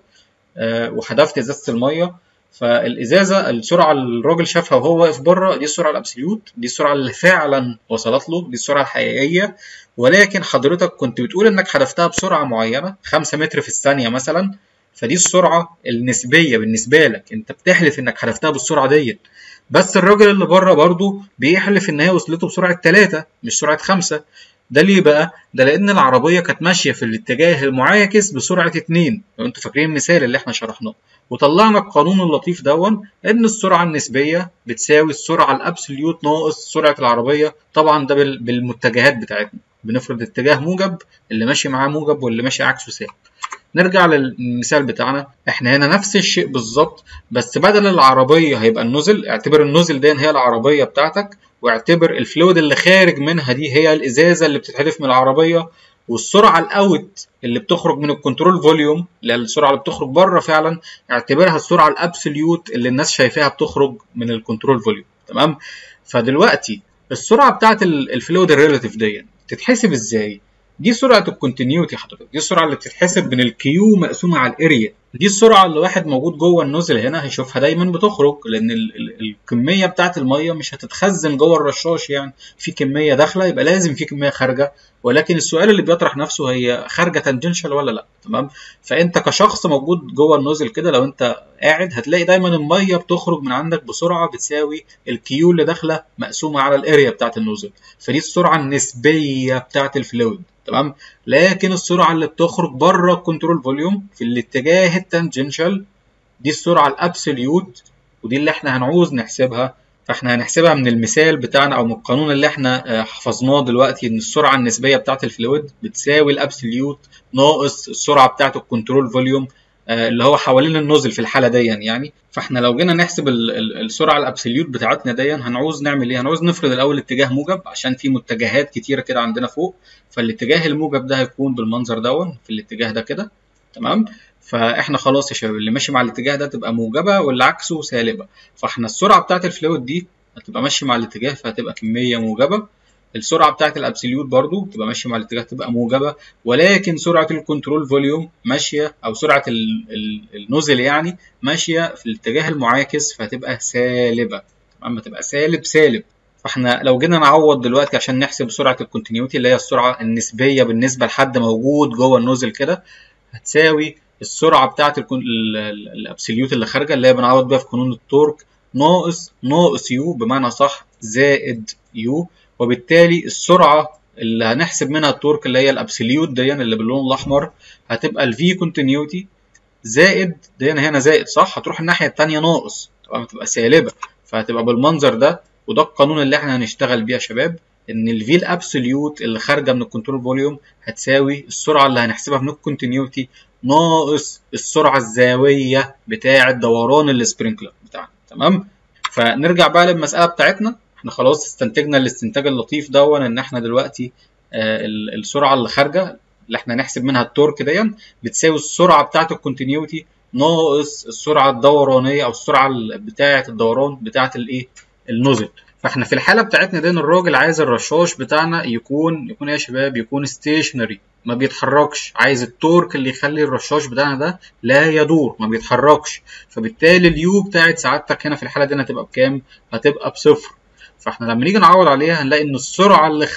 وحذفت ازازة المية، فالازازه السرعه اللي الراجل شافها وهو واقف بره دي السرعه الابسوليوت، دي السرعه اللي فعلا وصلت له، دي السرعه الحقيقيه. ولكن حضرتك كنت بتقول انك حذفتها بسرعه معينه 5 متر في الثانيه مثلا، فدي السرعه النسبيه بالنسبه لك، انت بتحلف انك حذفتها بالسرعه دي. بس الراجل اللي بره برضه بيحلف ان هي وصلته بسرعه 3 مش سرعه 5. ده ليه بقى؟ ده لان العربيه كانت ماشيه في الاتجاه المعاكس بسرعه 2، لو انتوا فاكرين المثال اللي احنا شرحناه، وطلعنا القانون اللطيف دون ان السرعه النسبيه بتساوي السرعه الابسوليوت ناقص سرعه العربيه، طبعا ده بالمتجهات بتاعتنا، بنفرض اتجاه موجب اللي ماشي معاه موجب واللي ماشي عكسه سالب. نرجع للمثال بتاعنا، احنا هنا نفس الشيء بالظبط، بس بدل العربيه هيبقى النوزل، اعتبر النوزل دي هي العربيه بتاعتك، واعتبر الفلويد اللي خارج منها دي هي الازازه اللي بتتحدف من العربيه، والسرعه الاوت اللي بتخرج من الكنترول فوليوم اللي هي السرعه اللي بتخرج بره فعلا، اعتبرها السرعه الابسوليوت اللي الناس شايفاها بتخرج من الكنترول فوليوم. تمام؟ فدلوقتي السرعه بتاعت الفلويد الريلاتيف دي تتحسب ازاي؟ دي سرعه الكونتينيوتي حضرتك، دي السرعه اللي بتتحسب من الكيو مقسومه على الاريا، دي السرعه اللي واحد موجود جوه النوزل هنا هيشوفها دايما بتخرج، لان الكميه بتاعه الميه مش هتتخزن جوه الرشاش، يعني في كميه داخله يبقى لازم في كميه خارجه، ولكن السؤال اللي بيطرح نفسه هي خارجه تانجنشال ولا لا. تمام؟ فانت كشخص موجود جوه النوزل كده لو انت قاعد هتلاقي دايما الميه بتخرج من عندك بسرعه بتساوي الكيو اللي داخله مقسومه على الاريا بتاعه النوزل، فدي السرعه النسبيه بتاعه الفلويد. تمام؟ لكن السرعه اللي بتخرج بره الكنترول فوليوم في الاتجاه التانجنشال دي السرعه الابسوليوت، ودي اللي احنا هنعوز نحسبها. فاحنا هنحسبها من المثال بتاعنا او من القانون اللي احنا حفظناه دلوقتي، ان السرعه النسبيه بتاعه الفلويد بتساوي الابسوليوت ناقص السرعه بتاعه الكنترول فوليوم اللي هو حوالين النوزل في الحاله دي يعني. فاحنا لو جينا نحسب السرعه الابسوليوت بتاعتنا دي هنعوز نعمل ايه؟ هنعوز نفرض الاول اتجاه موجب عشان في متجهات كتيره كده عندنا فوق، فالاتجاه الموجب ده هيكون بالمنظر دون في الاتجاه ده كده. تمام؟ فاحنا خلاص يا شباب اللي ماشي مع الاتجاه ده تبقى موجبه واللي عكسه سالبه، فاحنا السرعه بتاعت الفلويد دي هتبقى ماشيه مع الاتجاه فهتبقى كميه موجبه، السرعه بتاعت الابسوليوت برضو تبقى ماشيه مع الاتجاه تبقى موجبه، ولكن سرعه الكنترول فوليوم ماشيه او سرعه النوزل يعني ماشيه في الاتجاه المعاكس فهتبقى سالبه. اما تبقى سالب سالب، فاحنا لو جينا نعوض دلوقتي عشان نحسب سرعه الكونتينيوتي اللي هي السرعه النسبيه بالنسبه لحد موجود جوه النوزل كده، هتساوي السرعه بتاعه الابسوليوت اللي خارجه اللي هي بنعوض بيها في قانون التورك ناقص يو بمعنى صح زائد يو، وبالتالي السرعه اللي هنحسب منها التورك اللي هي الابسوليوت دي اللي باللون الاحمر هتبقى الفي كونتينيوتي زائد دي هنا زائد صح، هتروح الناحيه الثانيه ناقص، تبقى سالبه، فهتبقى بالمنظر ده. وده القانون اللي احنا هنشتغل بيه يا شباب، ان الفي الابسوليوت اللي خارجه من الكنترول فوليوم هتساوي السرعه اللي هنحسبها من الكونتينيوتي ناقص السرعه الزاويه بتاعه دوران السبرينكلر بتاعنا. تمام. فنرجع بقى للمساله بتاعتنا. احنا خلاص استنتجنا الاستنتاج اللطيف دون ان احنا دلوقتي السرعه اللي خارجه اللي احنا نحسب منها التورك دي بتساوي السرعه بتاعه الكونتينيوتي ناقص السرعه الدورانيه او السرعه بتاعه الدوران بتاعه الايه النوزل. فاحنا في الحاله بتاعتنا دي الراجل عايز الرشاش بتاعنا يكون ايه يا شباب؟ يكون ستيشنري ما بيتحركش. عايز التورك اللي يخلي الرشاش بتاعنا ده لا يدور ما بيتحركش. فبالتالي اليو بتاعت سعادتك هنا في الحاله دي هتبقى بكام؟ هتبقى بصفر. فاحنا لما نيجي نعوض عليها هنلاقي ان السرعه اللي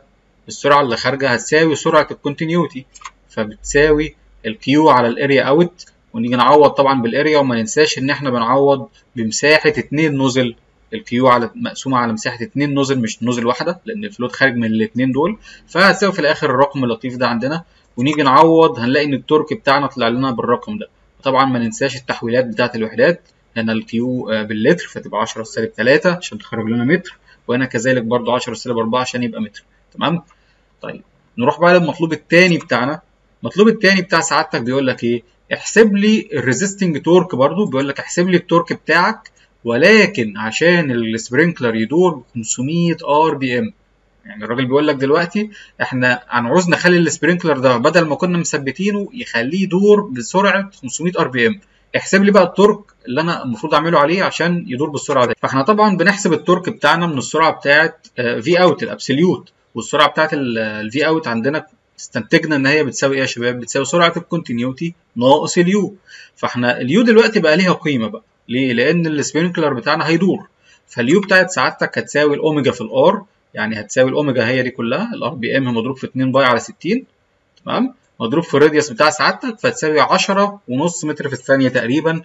خارجه هتساوي سرعه الكونتينيوتي، فبتساوي الكيو على الاريا اوت. ونيجي نعوض طبعا بالاريا، وما ننساش ان احنا بنعوض بمساحه 2 نوزل. الكيو على مقسومه على مساحه 2 نوزل مش نوزل واحده، لان الفلوت خارج من الاثنين دول، فهتساوي في الاخر الرقم اللطيف ده عندنا. ونيجي نعوض هنلاقي ان التورك بتاعنا طلع لنا بالرقم ده. طبعا ما ننساش التحويلات بتاعه الوحدات. هنا الكيو باللتر فتبقى 10 سالب 3 عشان تخرج لنا متر، وهنا كذلك برضو 10 سالب 4 عشان يبقى متر. تمام. طيب نروح بقى للمطلوب الثاني بتاعنا. المطلوب الثاني بتاع سعادتك بيقول لك ايه؟ احسب لي الريزيستنج تورك. برضو بيقول لك احسب لي التورك بتاعك ولكن عشان السبرينكلر يدور ب 500 ار بي ام. يعني الراجل بيقول لك دلوقتي احنا هنعوز نخلي السبرينكلر ده بدل ما كنا مثبتينه يخليه يدور بسرعه 500 ار بي ام. احسب لي بقى التورك اللي انا المفروض اعمله عليه عشان يدور بالسرعه دي. فاحنا طبعا بنحسب التورك بتاعنا من السرعه بتاعه في اوت الابسوليوت، والسرعه بتاعه الفي اوت عندنا استنتجنا ان هي بتساوي ايه يا شباب؟ بتساوي سرعه الكونتينيوتي ناقص اليو. فاحنا اليو دلوقتي بقى ليها قيمه بقى. ليه؟ لان السبرينكلر بتاعنا هيدور. فاليو بتاعت سعادتك هتساوي الاوميجا في الار، يعني هتساوي الاوميجا هي دي كلها الار بي ام مضروب في 2 باي على 60، تمام، مضروب في الراديوس بتاع سعادتك، فتساوي 10.5 متر في الثانيه تقريبا.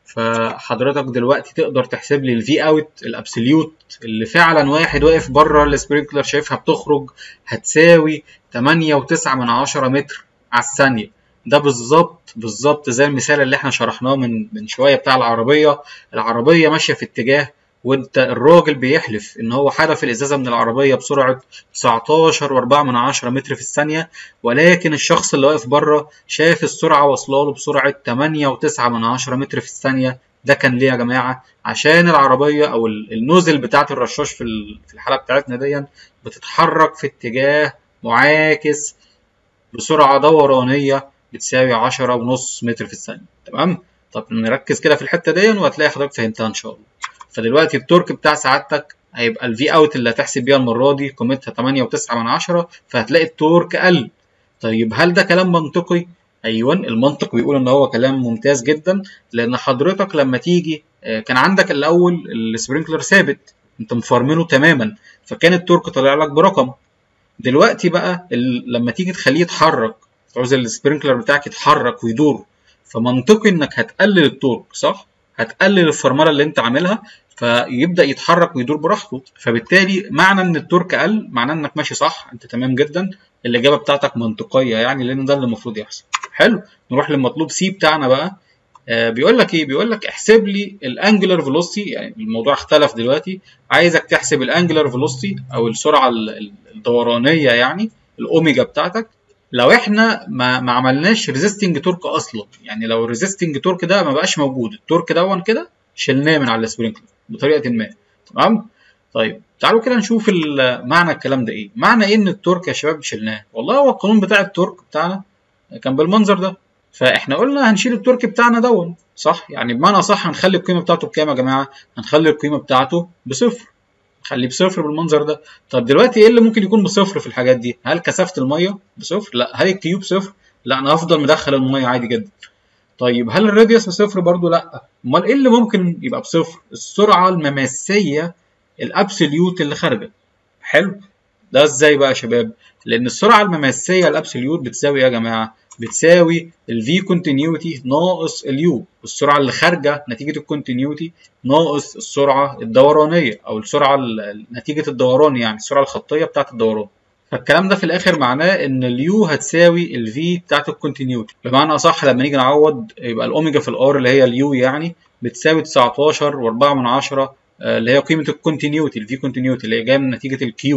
فحضرتك دلوقتي تقدر تحسب لي الفي اوت الابسوليوت اللي فعلا واحد واقف بره السبرينكلر شايفها بتخرج، هتساوي 8.9 متر على الثانيه. ده بالظبط زي المثال اللي احنا شرحناه من شويه بتاع العربيه ماشيه في اتجاه، وانت الراجل بيحلف ان هو حدف الازازه من العربيه بسرعه 19.4 متر في الثانيه، ولكن الشخص اللي واقف بره شاف السرعه واصله له بسرعه 8.9 متر في الثانيه. ده كان ليه يا جماعه؟ عشان العربيه او النوزل بتاعه الرشاش في الحاله بتاعتنا دي بتتحرك في اتجاه معاكس بسرعه دورانيه بتساوي 10.5 متر في الثانيه. تمام. طب نركز كده في الحته دي وهتلاقي حضرتك فهمتها ان شاء الله. فدلوقتي التورك بتاع سعادتك هيبقى الفي اوت اللي هتحسب بيها المره دي قيمتها 8.9، فهتلاقي التورك قل. طيب هل ده كلام منطقي؟ ايوه، المنطق بيقول ان هو كلام ممتاز جدا، لان حضرتك لما تيجي كان عندك الاول السبرينكلر ثابت انت مفرمله تماما، فكان التورك طالع لك برقم. دلوقتي بقى لما تيجي تخليه يتحرك، عاوز السبرينكلر بتاعك يتحرك ويدور، فمنطقي انك هتقلل التورك، صح؟ هتقلل الفرمله اللي انت عاملها فيبدا يتحرك ويدور براحته. فبالتالي معنى ان التورك قل معناه انك ماشي صح، انت تمام جدا، الاجابه بتاعتك منطقيه يعني، لان ده اللي المفروض يحصل. حلو. نروح للمطلوب سي بتاعنا بقى. بيقول لك ايه؟ بيقول لك احسب لي الانجلر فيلوسيتي. يعني الموضوع اختلف دلوقتي، عايزك تحسب الانجلر فيلوسيتي او السرعه الدورانيه، يعني الاوميجا بتاعتك، لو احنا ما عملناش ريزيستنج تورك اصلا. يعني لو الريزيستنج تورك ده ما بقاش موجود، التورك دون كده شلناه من على السبرينكلر بطريقه ما. تمام. طيب تعالوا كده نشوف معنى الكلام ده ايه. معنى ايه ان التورك يا شباب شلناه؟ والله هو القانون بتاع التورك بتاعنا كان بالمنظر ده، فاحنا قلنا هنشيل التورك بتاعنا دون، صح؟ يعني بمعنى صح هنخلي القيمه بتاعته بكام يا جماعه؟ هنخلي القيمه بتاعته بصفر، خليه بصفر بالمنظر ده. طب دلوقتي ايه اللي ممكن يكون بصفر في الحاجات دي؟ هل كثافه الميه بصفر؟ لا. هل الكيو بصفر؟ لا، انا هفضل مدخل الميه عادي جدا. طيب هل الراديوس بصفر برضو؟ لا. امال ايه اللي ممكن يبقى بصفر؟ السرعه المماسيه الابسوليوت اللي خارجه. حلو. ده ازاي بقى يا شباب؟ لان السرعه المماسيه الابسوليوت بتساوي ايه يا جماعه؟ بتساوي الفي كونتينيوتي ناقص اليو، السرعه اللي خارجه نتيجه الكونتينيوتي ناقص السرعه الدورانيه او السرعه نتيجه الدوران، يعني السرعه الخطيه بتاعه الدوران. فالكلام ده في الاخر معناه ان اليو هتساوي الفي بتاعه الكونتينيوتي. بمعنى اصح لما نيجي نعوض يبقى الاوميجا في الار اللي هي اليو يعني بتساوي 19.4 اللي هي قيمه الكونتينيوتي، الفي كونتينيوتي اللي هي جايه من نتيجه الكيو.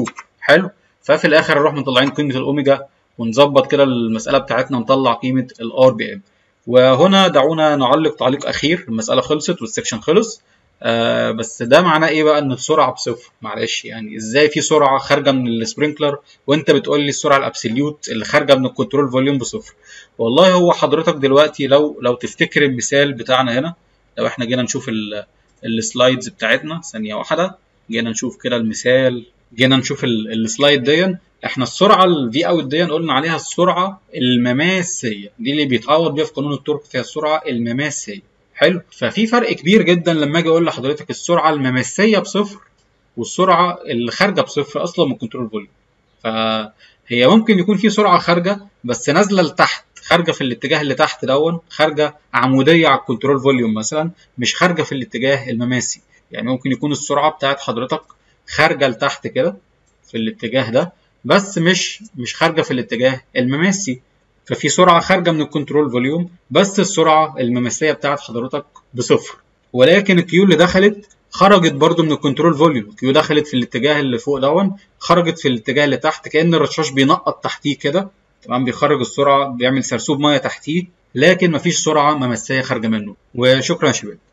حلو. ففي الاخر نروح مطلعين قيمه الاوميجا ونظبط كده المساله بتاعتنا، نطلع قيمه الار بي ام. وهنا دعونا نعلق تعليق اخير، المساله خلصت والسكشن خلص. بس ده معناه ايه بقى؟ ان السرعه بصفر. معلش يعني ازاي في سرعه خارجه من السبرينكلر وانت بتقول لي السرعه الابسوليوت اللي خارجه من الكنترول فوليوم بصفر؟ والله هو حضرتك دلوقتي لو تفتكر المثال بتاعنا هنا، لو احنا جينا نشوف السلايدز بتاعتنا ثانيه واحده، جينا نشوف كده المثال، جينا نشوف السلايد دي، احنا السرعه الفي اوت دي قلنا عليها السرعه المماسيه، دي اللي بيتعوض بيها في قانون التورك فيها السرعه المماسيه. حلو. ففي فرق كبير جدا لما اجي اقول لحضرتك السرعه المماسيه بصفر والسرعه اللي خارجه بصفر اصلا من الكنترول فوليوم. فهي ممكن يكون في سرعه خارجه بس نازله لتحت، خارجه في الاتجاه اللي تحت دون، خارجه عموديه على الكنترول فوليوم مثلا، مش خارجه في الاتجاه المماسي. يعني ممكن يكون السرعه بتاعت حضرتك خارجه لتحت كده في الاتجاه ده، بس مش خارجه في الاتجاه المماسي. ففي سرعه خارجه من الكنترول فوليوم بس السرعه المماسيه بتاعت حضرتك بصفر، ولكن الكيو اللي دخلت خرجت برضو من الكنترول فوليوم. الكيو دخلت في الاتجاه اللي فوق دون، خرجت في الاتجاه اللي تحت، كأن الرشاش بينقط تحتيه كده، تمام، بيخرج السرعه، بيعمل سرسوب ميه تحتيه، لكن مفيش سرعه مماسيه خارجه منه. وشكرا يا شباب.